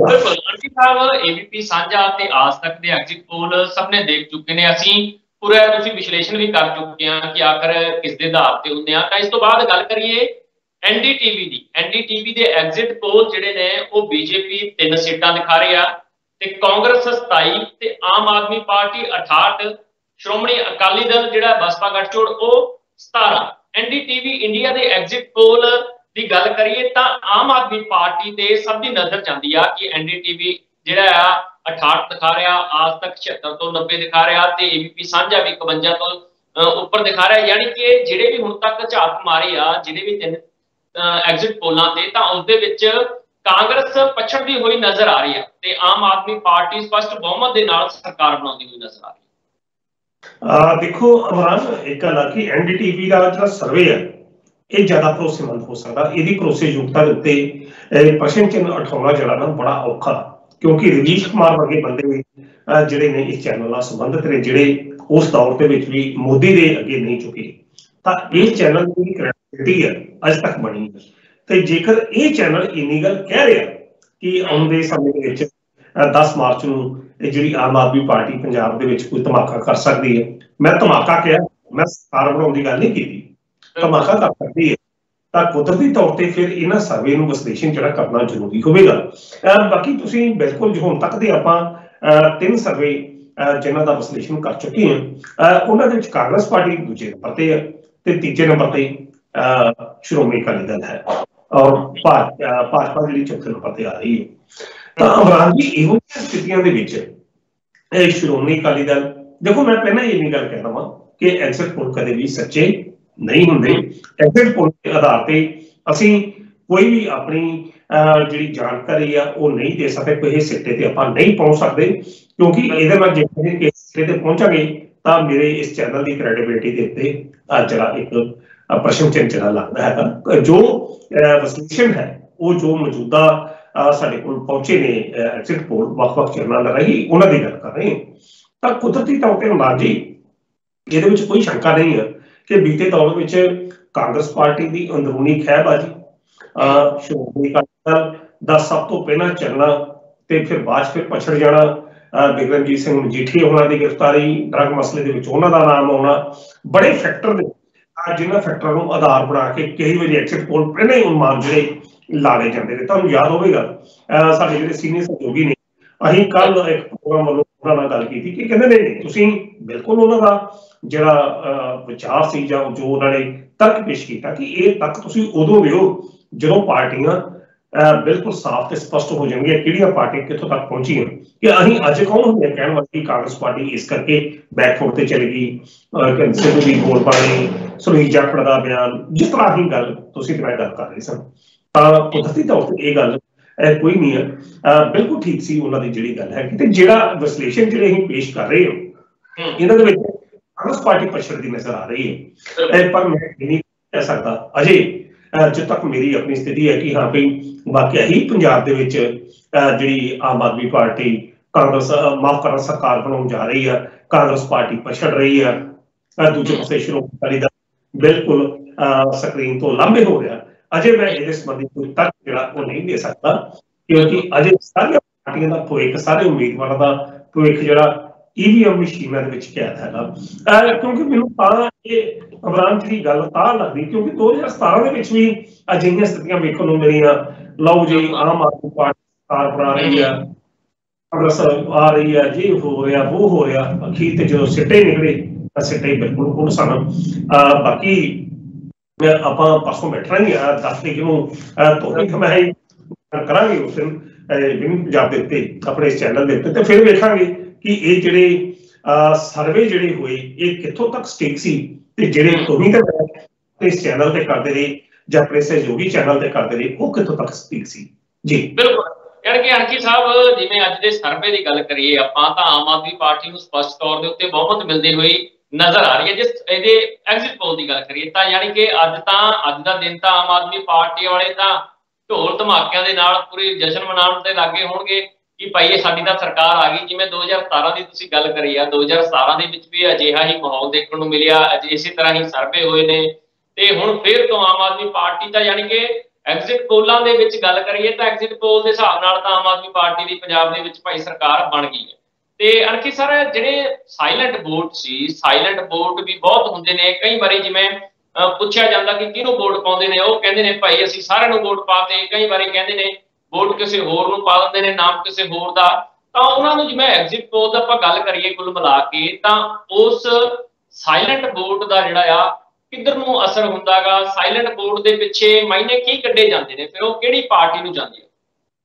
ਸਾਹਿਬ, ਏਬੀਪੀ ਸਾਂਝਾ ਤੇ ਆਜ ਤੱਕ ਦੇ ਐਗਜ਼ਿਟ ਪੋਲ ਸਭ ਨੇ ਦੇਖ ਚੁੱਕੇ ਨੇ, ਅਸੀਂ ਪੂਰਾ ਤੁਸੀਂ ਵਿਸ਼ਲੇਸ਼ਣ ਵੀ ਕਰ ਚੁੱਕੇ ਹਾਂ ਕਿ ਆਖਰ ਕਿਸ ਦੇ ਆਧਾਰ ਤੇ ਹੁੰਦੇ ਆ। ਤਾਂ ਇਸ ਤੋਂ ਬਾਅਦ ਗੱਲ ਕਰੀਏ ਐਨਡੀਟੀਵੀ ਦੀ। ਐਨਡੀਟੀਵੀ ਦੇ ਐਗਜ਼ਿਟ ਪੋਲ ਜਿਹੜੇ ਨੇ ਉਹ ਬੀਜੇਪੀ ਤਿੰਨ ਸੀਟਾਂ ਦਿਖਾ ਰਹੀ ਆ ਤੇ ਕਾਂਗਰਸ ਸਤਾਈ ਤੇ ਆਮ ਆਦਮੀ ਪਾਰਟੀ ਅਠਾਹਠ, ਸ਼੍ਰੋਮਣੀ ਅਕਾਲੀ ਦਲ ਜਿਹੜਾ ਬਸਪਾ ਗੱਠਜੋੜ ਉਹ ਸਤਾਰਾਂ। ਐਨਡੀਟੀਵੀ ਇੰਡੀਆ ਦੇ ਐਗਜ਼ਿਟ ਪੋਲ ਦੀ ਗੱਲ ਕਰੀਏ ਤਾਂ ਆਮ ਆਦਮੀ ਪਾਰਟੀ ਤੇ ਸਭ ਦੀ ਨਜ਼ਰ ਜਾਂਦੀ ਆ ਕਿ ਐਨਡੀਟੀਵੀ ਜਿਹੜਾ ਆ ਅਠਾਹਠ ਦਿਖਾ ਰਿਹਾ, ਆਜ ਤੱਕ ਛਿਅੱਤਰ ਤੋਂ ਨੱਬੇ ਦਿਖਾ ਰਿਹਾ ਤੇ ਏਬੀਪੀ ਸਾਂਝਾ ਵੀ ਇਕਵੰਜਾ ਤੋਂ ਉੱਪਰ ਦਿਖਾ ਰਿਹਾ। ਯਾਨੀ ਕਿ ਜਿਹੜੇ ਵੀ ਹੁਣ ਤੱਕ ਝਾਤ ਮਾਰੀ ਆ ਜਿਹੜੇ ਵੀ ਤਿੰਨ ਐਗਜ਼ਿਟ ਪੋਲਾਂ ਤੇ, ਤਾਂ ਉਸਦੇ ਵਿੱਚ ਕਾਂਗਰਸ ਪਛੜਦੀ ਹੋਈ ਨਜ਼ਰ ਆ ਰਹੀ ਹੈ ਤੇ ਆਮ ਆਦਮੀ ਪਾਰਟੀ ਸਪਸ਼ਟ ਬਹੁਮਤ ਦੇ ਨਾਲ ਸਰਕਾਰ ਬਣਾਉਂਦੀ ਹੋਈ ਨਜ਼ਰ ਆ ਰਹੀ ਹੈ। ਆ ਦੇਖੋ ਅਮਰਾਨ, ਇੱਕ ਗੱਲ ਆ ਕਿ ਐਨਡੀਟੀਵੀ ਦਾ ਜਿਹੜਾ ਸਰਵੇ ਹੈ ਇਹ ਜ਼ਿਆਦਾ ਭਰੋਸੇਮੰਦ ਹੋ ਸਕਦਾ, ਇਹਦੀ ਭਰੋਸੇਯੋਗਤਾ ਦੇ ਉੱਤੇ ਪ੍ਰਸ਼ਨ ਚਿੰਨ੍ਹ ਉਠਾਉਣਾ ਜਿਹੜਾ ਨਾ ਬੜਾ ਔਖਾ, ਕਿਉਂਕਿ ਰਜੀਸ਼ ਕੁਮਾਰ ਵਰਗੇ ਬੰਦੇ ਜਿਹੜੇ ਨੇ ਇਸ ਚੈਨਲ ਨਾਲ ਸੰਬੰਧਿਤ ਨੇ, ਜਿਹੜੇ ਉਸ ਦੌਰ ਦੇ ਵਿੱਚ ਵੀ ਮੋਦੀ ਦੇ ਅੱਗੇ ਨਹੀਂ ਝੁਕੇ, ਤਾਂ ਇਸ ਚੈਨਲ ਦੀ ਕ੍ਰੈਡੀਬਿਲਿਟੀ ਹੈ ਅੱਜ ਤੱਕ ਬਣੀ। ਤੇ ਜੇਕਰ ਇਹ ਚੈਨਲ ਇੰਨੀ ਗੱਲ ਕਹਿ ਰਿਹਾ ਕਿ ਆਉਂਦੇ ਸਮੇਂ ਦੇ ਵਿੱਚ ਦਸ ਮਾਰਚ ਨੂੰ ਜਿਹੜੀ ਆਮ ਆਦਮੀ ਪਾਰਟੀ ਪੰਜਾਬ ਦੇ ਵਿੱਚ ਕੋਈ ਧਮਾਕਾ ਕਰ ਸਕਦੀ ਹੈ, ਮੈਂ ਧਮਾਕਾ ਕਿਹਾ, ਮੈਂ ਸਰਕਾਰ ਬਣਾਉਣ ਦੀ ਗੱਲ ਨਹੀਂ ਕੀਤੀ, ਧਮਾਕਾ ਕਰ ਸਕਦੀ ਹੈ, ਤਾਂ ਕੁਦਰਤੀ ਤੌਰ ਤੇ ਫਿਰ ਇਹਨਾਂ ਸਰਵੇ ਨੂੰ ਵਿਸ਼ਲੇਸ਼ਣ ਜਿਹੜਾ ਕਰਨਾ ਜ਼ਰੂਰੀ ਹੋਵੇਗਾ। ਬਾਕੀ ਤੁਸੀਂ ਬਿਲਕੁਲ ਹੁਣ ਤੱਕ ਦੇ ਆਪਾਂ ਤਿੰਨ ਸਰਵੇ ਜਿਨ੍ਹਾਂ ਦਾ ਵਿਸ਼ਲੇਸ਼ਣ ਕਰ ਚੁੱਕੇ ਹਾਂ, ਉਹਨਾਂ ਦੇ ਵਿੱਚ ਕਾਂਗਰਸ ਪਾਰਟੀ ਦੂਜੇ ਨੰਬਰ ਤੇ ਹੈ ਤੇ ਤੀਜੇ ਨੰਬਰ ਤੇ ਸ਼੍ਰੋਮਣੀ ਅਕਾਲੀ ਦਲ ਹੈ ਔਰ ਭਾਜਪਾ ਜਿਹੜੀ ਚੌਥੇ ਨੰਬਰ ਤੇ ਆ ਰਹੀ ਹੈ। ਤਾਂ ਅਮਰਾਨ ਜੀ, ਇਹੋ ਜਿਹੀਆਂ ਸਥਿਤੀਆਂ ਦੇ ਵਿੱਚ ਇਹ ਸ਼੍ਰੋਮਣੀ ਅਕਾਲੀ ਦਲ, ਦੇਖੋ ਮੈਂ ਪਹਿਲਾਂ ਇਹ ਨਹੀਂ ਗੱਲ ਕਹਿ ਰਹਾ ਕਿ ਐਗਜ਼ਿਟ ਪੋਲ ਕਦੇ ਵੀ ਸੱਚੇ ਨਹੀਂ ਹੁੰਦੇ। ਐਗਜ਼ਿਟ ਪੋਲ ਦੇ ਆਧਾਰ ਤੇ ਅਸੀਂ ਕੋਈ ਵੀ ਆਪਣੀ ਜਿਹੜੀ ਜਾਣਕਾਰੀ ਆ ਉਹ ਨਹੀਂ ਦੇ ਸਕਦੇ, ਕੋਈ ਸਿੱਟੇ ਤੇ ਆਪਾਂ ਨਹੀਂ ਪਹੁੰਚ ਸਕਦੇ, ਕਿਉਂਕਿ ਇਹਦੇ ਨਾਲ ਜੇ ਸਿੱਟੇ ਤੇ ਪਹੁੰਚਾਂਗੇ ਤਾਂ ਮੇਰੇ ਇਸ ਚੈਨਲ ਦੀ ਕ੍ਰੈਡੀਬਿਲਿਟੀ ਦੇ ਉੱਤੇ ਜਿਹੜਾ ਇੱਕ ਪ੍ਰਸ਼ਨ ਚਿੰਨ੍ਹ ਜਿਹੜਾ ਲੱਗਦਾ ਹੈਗਾ। ਜੋ ਵਿਸ਼ਲੇਸ਼ਣ ਹੈ ਉਹ ਜੋ ਮੌਜੂਦਾ ਸਾਡੇ ਕੋਲ ਪਹੁੰਚੇ ਨੇ ਐਗਜ਼ਿਟ ਪੋਲ ਵੱਖ-ਵੱਖ ਚੈਨਲਾਂ ਨਾਲ ਰਹੀ, ਉਹਨਾਂ ਦੀ ਗੱਲ ਕਰ ਰਹੇ ਹਾਂ, ਤਾਂ ਕੁਦਰਤੀ ਤੌਰ ਤੇ ਅਮਰਾਜ ਜੀ ਇਹਦੇ ਵਿੱਚ ਕੋਈ ਸ਼ੰਕਾ ਨਹੀਂ ਹੈ ਕਿ ਬੀਤੇ ਦੌਰ ਵਿੱਚ ਕਾਂਗਰਸ ਪਾਰਟੀ ਦੀ ਅੰਦਰੂਨੀ ਖਹਿਬਾਜ਼ੀ, ਸ਼੍ਰੋਮਣੀ ਅਕਾਲੀ ਦਲ ਦਾ ਸਭ ਤੋਂ ਪਹਿਲਾਂ ਚੱਲਣਾ ਤੇ ਫਿਰ ਬਾਅਦ ਫਿਰ ਪਛੜ ਜਾਣਾ, ਬਿਕਰਮਜੀਤ ਸਿੰਘ ਮਜੀਠੀਆ ਉਹਨਾਂ ਦੀ ਗ੍ਰਿਫਤਾਰੀ, ਡਰੱਗ ਮਸਲੇ ਦੇ ਵਿੱਚ ਉਹਨਾਂ ਦਾ ਨਾਮ ਆਉਣਾ, ਬੜੇ ਫੈਕਟਰ ਨੇ ਜਿਨ੍ਹਾਂ ਫੈਕਟਰਾਂ ਨੂੰ ਆਧਾਰ ਬਣਾ ਕੇ ਕਈ ਵਾਰੀ ਐਗਜ਼ਿਟ ਪੋਲ ਪਹਿਲਾਂ ਹੀ ਅਨੁਮਾਨ ਜਿਹੜੇ ਲਾ ਲਏ ਜਾਂਦੇ ਨੇ। ਤੁਹਾਨੂੰ ਯਾਦ ਹੋਵੇਗਾ ਸਾਡੇ ਜਿਹੜੇ ਸੀਨੀਅਰ ਸਹਿਯੋਗੀ ਨੇ, ਅਸੀਂ ਕੱਲ ਇੱਕ ਪ੍ਰੋਗਰਾਮ ਵੱਲੋਂ ਉਹਨਾਂ ਨਾਲ ਗੱਲ ਕੀਤੀ ਕਿ ਕਹਿੰਦੇ ਨੇ ਤੁਸੀਂ ਬਿਲਕੁਲ ਉਹਨਾਂ ਦਾ ਜਿਹੜਾ ਵਿਚਾਰ ਸੀ ਜਾਂ ਜੋ ਉਹਨਾਂ ਨੇ ਤਰਕ ਪੇਸ਼ ਕੀਤਾ ਕਿ ਇਹ ਤੱਕ ਤੁਸੀਂ ਉਦੋਂ ਦਿਓ ਜਦੋਂ ਪਾਰਟੀਆਂ ਬਿਲਕੁਲ ਸਾਫ਼ ਤੇ ਸਪਸ਼ਟ ਹੋ ਜਾਣਗੀਆਂ ਕਿਹੜੀਆਂ ਪਾਰਟੀਆਂ ਕਿੱਥੋਂ ਤੱਕ ਪਹੁੰਚੀਆਂ। ਕਿ ਅਸੀਂ ਅੱਜ ਕੌਣ ਹੁੰਦੇ ਕਹਿਣ ਵਾਲੀ ਕਾਂਗਰਸ ਪਾਰਟੀ ਇਸ ਕਰਕੇ ਬੈਕਫੁੱਟ ਤੇ ਚਲੀ ਗਈ, ਸਿੱਧੂ ਦੀ ਬੋਲ ਪਾਣੀ, ਸੁਨੀਲ ਜਾਖੜ ਦਾ ਬਿਆਨ, ਜਿਸ ਤਰ੍ਹਾਂ ਹੀ ਗੱਲ ਤੁਸੀਂ ਮੈਂ ਗੱਲ ਕਰ ਰਹੇ ਸਨ, ਤਾਂ ਕੁਦਰਤੀ ਤੌਰ ਤੇ ਇਹ ਗੱਲ ਕੋਈ ਨਹੀਂ ਹੈ, ਬਿਲਕੁਲ ਠੀਕ ਸੀ ਉਹਨਾਂ ਦੀ ਜਿਹੜੀ ਗੱਲ ਹੈ। ਤੇ ਜਿਹੜਾ ਵਿਸ਼ਲੇਸ਼ਣ ਜਿਹੜੇ ਅਸੀਂ ਪੇਸ਼ ਕਰ ਰਹੇ ਹਾਂ ਇਹਨਾਂ ਦੇ ਵਿੱਚ ਕਾਂਗਰਸ ਪਾਰਟੀ ਪਛੜਦੀ ਨਜ਼ਰ ਆ ਰਹੀ ਹੈ, ਪਰ ਮੈਂ ਇਹ ਨਹੀਂ ਕਹਿ ਸਕਦਾ ਅਜੇ ਜਦੋਂ ਤੱਕ ਮੇਰੀ ਆਪਣੀ ਸਥਿਤੀ ਹੈ ਕਿ ਹਾਂ ਭਈ ਵਾਕਿਆ ਹੀ ਪੰਜਾਬ ਦੇ ਵਿੱਚ ਜਿਹੜੀ ਆਮ ਆਦਮੀ ਪਾਰਟੀ ਕਾਂਗਰਸ ਮਾਫ ਕਰਨ ਸਰਕਾਰ ਬਣਾਉਣ ਜਾ ਰਹੀ ਹੈ, ਕਾਂਗਰਸ ਪਾਰਟੀ ਪਛੜ ਰਹੀ ਹੈ, ਦੂਜੇ ਪਾਸੇ ਸ਼੍ਰੋਮਣੀ ਅਕਾਲੀ ਦਲ ਬਿਲਕੁਲ ਸਕਰੀਨ ਤੋਂ ਲਾਂਭੇ ਹੋ ਰਿਹਾ, ਅਜੇ ਮੈਂ ਇਹਦੇ ਸੰਬੰਧੀ ਕੋਈ ਤਰਕ ਜਿਹੜਾ ਉਹ ਨਹੀਂ ਦੇ ਸਕਦਾ, ਕਿਉਂਕਿ ਅਜੇ ਸਾਰੀਆਂ ਪਾਰਟੀਆਂ ਦਾ ਭਵਿੱਖ, ਸਾਰੇ ਉਮੀਦਵਾਰਾਂ ਦਾ ਭਵਿੱਖ ਜਿਹੜਾ ਈਵੀਐਮ ਮਸ਼ੀਨਾਂ ਦੇ ਵਿੱਚ ਕੈਦ ਹੈਗਾ। ਕਿਉਂਕਿ ਮੈਨੂੰ ਤਾਂ ਇਹ ਅਮਰਾਨ ਜਿਹੜੀ ਗੱਲ ਤਾਂ ਲੱਗਦੀ ਕਿਉਂਕਿ ਦੋ ਹਜ਼ਾਰ ਸਤਾਰਾਂ ਦੇ ਵਿੱਚ ਵੀ ਅਜਿਹੀਆਂ ਸਥਿਤੀਆਂ ਵੇਖਣ ਨੂੰ ਮਿਲੀਆਂ, ਲਓ ਜੀ ਆਮ ਆਦਮੀ ਪਾਰਟੀ ਸਰਕਾਰ ਬਣਾ ਰਹੀ ਆ, ਕਾਂਗਰਸ ਆ ਰਹੀ ਆ, ਜੇ ਹੋ ਰਿਹਾ ਉਹ ਹੋ ਰਿਹਾ, ਅਖੀਰ ਤੇ ਜਦੋਂ ਸਿੱਟੇ ਨਿਕਲੇ ਤਾਂ ਸਿੱਟੇ ਬਿਲਕੁਲ ਉਲਟ ਸਨ। ਬਾਕੀ मैं ਆਪਾਂ परसों बैठना ही आ दस तरीक ਨੂੰ ਧੋਨੀ ਤੇ ਮੈਂ ਕਰਾਂਗੇ ਉਸ ਦਿਨ ਵਿੰਗ ਪੰਜਾਬ ਦੇ ਉੱਤੇ ਆਪਣੇ ਇਸ ਚੈਨਲ ਦੇ ਉੱਤੇ ਤੇ ਫਿਰ ਵੇਖਾਂਗੇ ਕਿ ਇਹ ਜਿਹੜੇ ਸਰਵੇ ਜਿਹੜੇ ਹੋਏ ਇਹ ਕਿੱਥੋਂ ਤੱਕ ਸਟੇਕ ਸੀ ਤੇ ਜਿਹੜੇ ਧੋਨੀ ਤੇ ਮੈਂ ਇਸ ਚੈਨਲ ਤੇ ਕਰਦੇ ਰਹੇ ਜਾਂ ਆਪਣੇ ਸਹਿਯੋਗੀ ਚੈਨਲ ਤੇ ਕਰਦੇ ਰਹੇ ਉਹ ਕਿੱਥੋਂ ਤੱਕ ਸਟੇਕ ਸੀ ਜੀ। ਬਿਲਕੁਲ ਯਾਨੀ ਕਿ ਅਣਖੀ ਸਾਹਿਬ ਜਿਵੇਂ ਅੱਜ ਦੇ ਸਰਵੇ ਦੀ ਗੱਲ ਕਰੀਏ ਆਪਾਂ ਤਾਂ ਆਮ ਆਦਮੀ ਪਾਰਟੀ ਨੂੰ ਸਪਸ਼ਟ ਤੌਰ ਦੇ ਉੱਤੇ ਬਹੁਮਤ ਮਿਲਦੀ ਹੋਈ ਨਜ਼ਰ ਆ ਰਹੀ ਹੈ। ਜਿਸ ਇਹਦੇ ਐਗਜ਼ਿਟ ਪੋਲ ਦੀ ਗੱਲ ਕਰੀਏ ਤਾਂ ਯਾਨੀ ਕਿ ਅੱਜ ਤਾਂ ਅੱਜ ਦਾ ਦਿਨ ਤਾਂ ਆਮ ਆਦਮੀ ਪਾਰਟੀ ਵਾਲੇ ਤਾਂ ਢੋਲ ਧਮਾਕਿਆਂ ਦੇ ਨਾਲ ਪੂਰੀ ਜਸ਼ਨ ਮਨਾਉਣ ਤੇ ਲੱਗੇ ਹੋਣਗੇ ਕਿ ਭਾਈ ਇਹ ਸਾਡੀ ਤਾਂ ਸਰਕਾਰ ਆ ਗਈ। ਜਿਵੇਂ ਦੋ ਹਜ਼ਾਰ ਸਤਾਰਾਂ ਦੀ ਤੁਸੀਂ ਗੱਲ ਕਰੀ ਆ ਦੋ ਹਜ਼ਾਰ ਸਤਾਰਾਂ ਦੇ ਵਿੱਚ ਵੀ ਅਜਿਹਾ ਹੀ ਮਾਹੌਲ ਦੇਖਣ ਨੂੰ ਮਿਲਿਆ, ਇਸੇ ਤਰ੍ਹਾਂ ਹੀ ਸਰਵੇ ਹੋਏ ਨੇ ਤੇ ਹੁਣ ਫਿਰ ਤੋਂ ਆਮ ਆਦਮੀ ਪਾਰਟੀ ਤਾਂ ਯਾਨੀ ਕਿ ਐਗਜ਼ਿਟ ਪੋਲਾਂ ਦੇ ਵਿੱਚ ਗੱਲ ਕਰੀਏ ਤਾਂ ਐਗਜ਼ਿਟ ਪੋਲ ਦੇ ਹਿਸਾਬ ਨਾਲ ਤਾਂ ਆਮ ਆਦਮੀ ਪਾਰਟੀ ਦੀ ਪੰਜਾਬ ਦੇ ਵਿੱਚ ਭਾਈ ਸਰਕਾਰ ਬਣ ਗਈ ਹੈ। ਤੇ ਅਣਖੀ ਸਰ ਜਿਹੜੇ ਸਾਇਲੈਂਟ ਵੋਟ ਸੀ, ਸਾਇਲੈਂਟ ਵੋਟ ਵੀ ਬਹੁਤ ਹੁੰਦੇ ਨੇ। ਕਈ ਵਾਰੀ ਜਿਵੇਂ ਪੁੱਛਿਆ ਜਾਂਦਾ ਕਿ ਕਿਹਨੂੰ ਵੋਟ ਪਾਉਂਦੇ ਨੇ, ਉਹ ਕਹਿੰਦੇ ਨੇ ਭਾਈ ਅਸੀਂ ਸਾਰਿਆਂ ਨੂੰ ਵੋਟ ਪਾਤੇ। ਕਈ ਵਾਰੀ ਕਹਿੰਦੇ ਨੇ ਵੋਟ ਕਿਸੇ ਹੋਰ ਨੂੰ ਪਾ ਦਿੰਦੇ ਨੇ, ਨਾਮ ਕਿਸੇ ਹੋਰ ਦਾ। ਤਾਂ ਉਹਨਾਂ ਨੂੰ ਜਿਵੇਂ ਐਗਜ਼ਿਟ ਪੋਲ ਦਾ ਆਪਾਂ ਗੱਲ ਕਰੀਏ ਕੁੱਲ ਮਿਲਾ ਕੇ ਤਾਂ ਉਸ ਸਾਇਲੈਂਟ ਵੋਟ ਦਾ ਜਿਹੜਾ ਆ ਕਿੱਧਰ ਨੂੰ ਅਸਰ ਹੁੰਦਾ ਗਾ, ਸਾਇਲੈਂਟ ਵੋਟ ਦੇ ਪਿੱਛੇ ਮਾਇਨੇ ਕੀ ਕੱਢੇ ਜਾਂਦੇ ਨੇ, ਫਿਰ ਉਹ ਕਿਹੜੀ ਪਾਰਟੀ ਨੂੰ ਜਾਂਦੇ ਆ?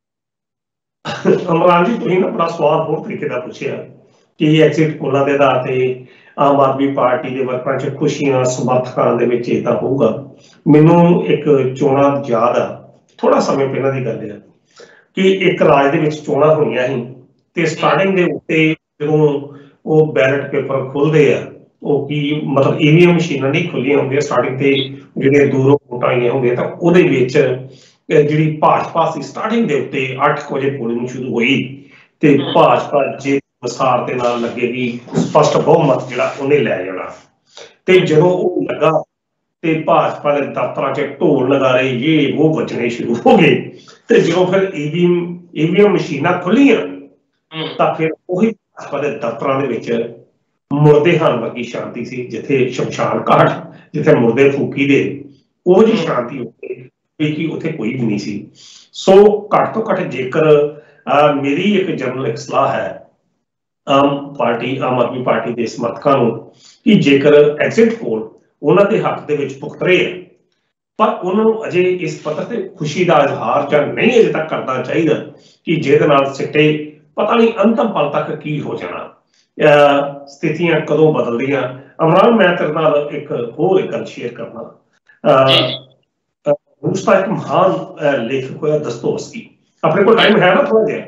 ਅਮਰਾਨ ਜੀ ਤੁਸੀਂ ਨਾ ਬੜਾ ਸਵਾਲ ਹੋਰ ਤਰੀਕੇ ਦਾ ਪੁੱਛਿਆ ਕਿ ਐਗਜ਼ਿਟ ਪੋਲਾਂ ਦੇ ਆਧਾਰ ਤੇ ਆਮ ਆਦਮੀ ਪਾਰਟੀ ਦੇ ਵਰਕਰਾਂ 'ਚ ਖੁਸ਼ੀਆਂ ਸਮਰਥਕਾਂ ਦੇ ਵਿੱਚ ਇਹ ਤਾਂ ਹੋਊਗਾ। ਮੈਨੂੰ ਇੱਕ ਚੋਣਾਂ ਯਾਦ ਆ, ਥੋੜਾ ਸਮੇਂ ਪਹਿਲਾਂ ਦੀ ਗੱਲ ਆ ਕਿ ਇੱਕ ਰਾਜ ਦੇ ਵਿੱਚ ਚੋਣਾਂ ਹੋਈਆਂ ਸੀ ਤੇ ਸਟਾਰਟਿੰਗ ਦੇ ਉੱਤੇ ਜਦੋਂ ਉਹ ਬੈਲਟ ਪੇਪਰ ਖੋਲ੍ਹਦੇ ਆ, ਉਹ ਕੀ ਮਤਲਬ ਈਵੀਐਮ ਮਸ਼ੀਨਾਂ ਨਹੀਂ ਖੁੱਲੀਆਂ ਹੁੰਦੀਆਂ ਸਟਾਰਟਿੰਗ ਤੇ, ਜਿਹੜੇ ਦੂਰੋਂ ਵੋਟਾਂ ਆਈਆਂ ਹੁੰਦੀਆਂ ਤਾਂ ਉਹਦੇ ਵਿੱਚ ਜਿਹੜੀ ਭਾਜਪਾ ਸੀ ਸਟਾਰਟਿੰਗ ਦੇ ਉੱਤੇ ਅੱਠ ਵਜੇ ਪੋਲਿੰਗ ਸ਼ੁਰੂ ਹੋਈ ਤੇ ਭਾਜਪਾ ਜੇ ਵਿਸਾਰ ਦੇ ਨਾਲ ਲੱਗੇਗੀ ਸਪਸ਼ਟ ਬਹੁਮਤ ਜਿਹੜਾ ਉਹਨੇ ਲੈ ਜਾਣਾ। ਤੇ ਜਦੋਂ ਉਹ ਲੱਗਾ ਤੇ ਭਾਜਪਾ ਦੇ ਦਫ਼ਤਰਾਂ 'ਚ ਢੋਲ ਨਗਾਰੇ ਇਹ ਉਹ ਵੱਜਣੇ ਸ਼ੁਰੂ ਹੋ ਗਏ ਤੇ ਜਦੋਂ ਫਿਰ ਈਵੀਐਮ ਈਵੀਐਮ ਮਸ਼ੀਨਾਂ ਖੁੱਲੀਆਂ ਤਾਂ ਫਿਰ ਉਹੀ ਭਾਜਪਾ ਦੇ ਦਫ਼ਤਰਾਂ ਦੇ ਵਿੱਚ ਮੁਰਦੇ ਹਨ ਵਰਗੀ ਸ਼ਾਂਤੀ ਸੀ। ਜਿੱਥੇ ਸ਼ਮਸ਼ਾਨ ਘਾਟ, ਜਿੱਥੇ ਮੁਰਦੇ ਫੂਕੀ ਦੇ, ਉਹ ਜਿਹੀ ਸ਼ਾਂਤੀ ਉੱਥੇ ਕਿ ਉੱਥੇ ਕੋਈ ਵੀ ਨਹੀਂ ਸੀ। ਸੋ ਘੱਟ ਤੋਂ ਘੱਟ ਜੇਕਰ ਮੇਰੀ ਇੱਕ ਜਨਰਲ ਇੱਕ ਸਲਾਹ ਹੈ ਆਮ ਪਾਰਟੀ ਆਮ ਆਦਮੀ ਪਾਰਟੀ ਦੇ ਸਮਰਥਕਾਂ ਨੂੰ ਕਿ ਜੇਕਰ ਐਗਜ਼ਿਟ ਪੋਲ ਉਹਨਾਂ ਦੇ ਹੱਕ ਦੇ ਵਿੱਚ ਪੁਖਤ ਰਹੇ ਹੈ ਪਰ ਉਹਨਾਂ ਨੂੰ ਅਜੇ ਇਸ ਪੱਧਰ ਤੇ ਖੁਸ਼ੀ ਦਾ ਇਜ਼ਹਾਰ ਜਾਂ ਨਹੀਂ ਅਜੇ ਤੱਕ ਕਰਨਾ ਚਾਹੀਦਾ ਕਿ ਜਿਹਦੇ ਨਾਲ ਸਿੱਟੇ ਪਤਾ ਨਹੀਂ ਅੰਤਮ ਪਲ ਤੱਕ ਕੀ ਹੋ ਜਾਣਾ, ਸਥਿਤੀਆਂ ਕਦੋਂ ਬਦਲਦੀਆਂ। ਅਮਰਾਨ ਮੈਂ ਤੇਰੇ ਨਾਲ ਇੱਕ ਹੋਰ ਇੱਕ ਗੱਲ ਸ਼ੇਅਰ ਕਰਨਾ। रूस का एक महान लेखक होया दस्तोवस्की, अपने को टाइम है ना थोड़ा जिहा?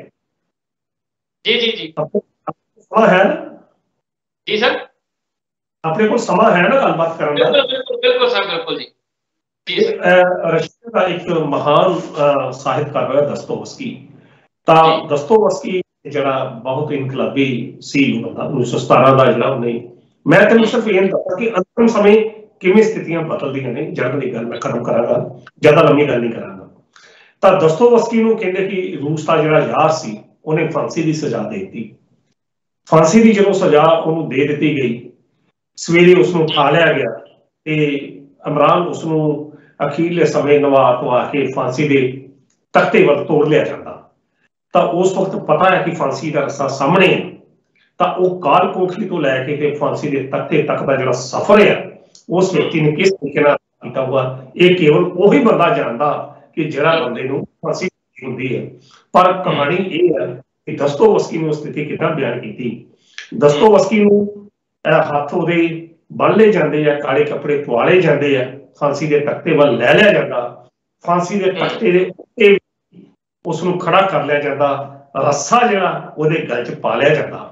जी जी जी समा है ना जी सर, अपने को समा है ना गलबात करने का? बिल्कुल बिल्कुल बिल्कुल सर बिल्कुल जी। रशिया का एक महान साहित्यकार होया दस्तोवस्की। ता दस्तोवस्की जरा बहुत इनकलाबी सी बंदा उन्नीस सौ सतारह का जिहड़ा उन्हें, मैं तेन सिर्फ ये दसा कि अंतिम समय किवें स्थितियां बदलदियां ने। जल्द गल मैं खत्म करांगा, ज्यादा लंबी गल नहीं करांगा। ਤਾਂ ਦਸਤੋਵਸਕੀ ਨੂੰ ਕਹਿੰਦੇ ਕਿ ਰੂਸ ਦਾ ਜਿਹੜਾ ਯਾਰ ਸੀ ਉਹਨੇ ਫਾਂਸੀ ਦੀ ਸਜ਼ਾ ਦੇ ਦਿੱਤੀ। ਫਾਂਸੀ ਦੀ ਜਦੋਂ ਸਜ਼ਾ ਉਹਨੂੰ ਦੇ ਦਿੱਤੀ ਗਈ, ਸਵੇਰੇ ਉਸਨੂੰ ਉਠਾ ਲਿਆ ਗਿਆ ਤੇ ਇਮਰਾਨ ਉਸਨੂੰ ਅਖੀਰਲੇ ਸਮੇਂ ਨਵਾ ਧਵਾ ਕੇ ਫਾਂਸੀ ਦੇ ਤਖਤੇ ਵੱਲ ਤੋੜ ਲਿਆ ਜਾਂਦਾ। ਤਾਂ ਉਸ ਵਕਤ ਪਤਾ ਹੈ ਕਿ ਫਾਂਸੀ ਦਾ ਰਸਤਾ ਸਾਹਮਣੇ ਹੈ। ਤਾਂ ਉਹ ਕਾਲ ਕੋਠੀ ਤੋਂ ਲੈ ਕੇ ਤੇ ਫਾਂਸੀ ਦੇ ਤਖਤੇ ਤੱਕ ਦਾ ਜਿਹੜਾ ਸਫ਼ਰ ਹੈ ਉਸ ਵਿਅਕਤੀ ਨੇ ਕਿਸ ਤਰੀਕੇ ਨਾਲ ਕੀਤਾ ਹੋਇਆ ਇਹ ਕੇਵਲ ਉਹੀ ਬੰਦਾ ਜਾਣਦਾ ਕਿ ਜਿਹੜਾ ਬੰਦੇ ਨੂੰ ਫਾਂਸੀ ਹੁੰਦੀ ਹੈ। ਪਰ ਕਹਾਣੀ ਇਹ ਹੈ ਕਿ ਦਸਤੋਵਸਕੀ ਨੇ ਉਹ ਸਥਿਤੀ ਕਿੱਦਾਂ ਬਿਆਨ ਕੀਤੀ। ਦਸਤੋਵਸਕੀ ਨੂੰ ਹੱਥ ਉਹਦੇ ਬੰਨ੍ਹੇ ਜਾਂਦੇ ਆ, ਕਾਲੇ ਕੱਪੜੇ ਪਵਾਲੇ ਜਾਂਦੇ ਆ, ਫਾਂਸੀ ਦੇ ਤਖਤੇ ਵੱਲ ਲੈ ਲਿਆ ਜਾਂਦਾ, ਫਾਂਸੀ ਦੇ ਤਖਤੇ ਦੇ ਉੱਤੇ ਉਸ ਨੂੰ ਖੜਾ ਕਰ ਲਿਆ ਜਾਂਦਾ, ਰੱਸਾ ਜਿਹੜਾ ਉਹਦੇ ਗਲ 'ਚ ਪਾ ਲਿਆ ਜਾਂਦਾ।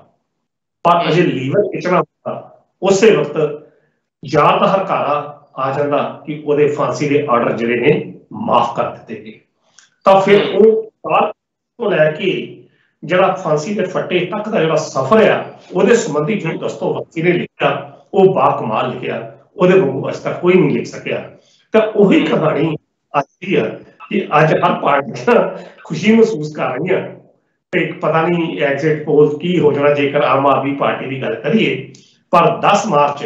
ਪਰ ਅਜੇ ਲੀਵਰ ਖਿੱਚਣਾ ਹੁੰਦਾ ਉਸੇ ਵਕਤ ਜਾਂ ਤਾਂ ਹਰਕਾਰਾ ਆ ਜਾਂਦਾ ਕਿ ਉਹਦੇ ਫਾਂਸੀ ਦੇ ਆਰਡਰ ਜਿਹੜੇ ਨੇ ਮਾਫ ਕਰ ਦਿੱਤੇ ਗਏ। ਤਾਂ ਫਿਰ ਉਹ ਕਾਲ ਤੋਂ ਲੈ ਕੇ ਜਿਹੜਾ ਫਾਂਸੀ ਦੇ ਫੱਟੇ ਤੱਕ ਦਾ ਜਿਹੜਾ ਸਫ਼ਰ ਆ ਉਹਦੇ ਸੰਬੰਧੀ ਜੋ ਦਸਤੋਵਸਕੀ ਨੇ ਲਿਖਿਆ ਉਹ ਬਾਕਮਾਲ ਲਿਖਿਆ, ਉਹਦੇ ਵਾਂਗੂ ਅੱਜ ਤੱਕ ਕੋਈ ਨਹੀਂ ਲਿਖ ਸਕਿਆ। ਤਾਂ ਉਹੀ ਕਹਾਣੀ ਅੱਜ ਦੀ ਆ ਕਿ ਅੱਜ ਹਰ ਪਾਰਟੀਆਂ ਖੁਸ਼ੀ ਮਹਿਸੂਸ ਕਰ ਰਹੀਆਂ ਤੇ ਪਤਾ ਨਹੀਂ ਐਗਜ਼ਿਟ ਪੋਲ ਕੀ ਹੋ ਜਾਣਾ ਜੇਕਰ ਆਮ ਆਦਮੀ ਪਾਰਟੀ ਦੀ ਗੱਲ ਕਰੀਏ। ਪਰ ਦਸ ਮਾਰਚ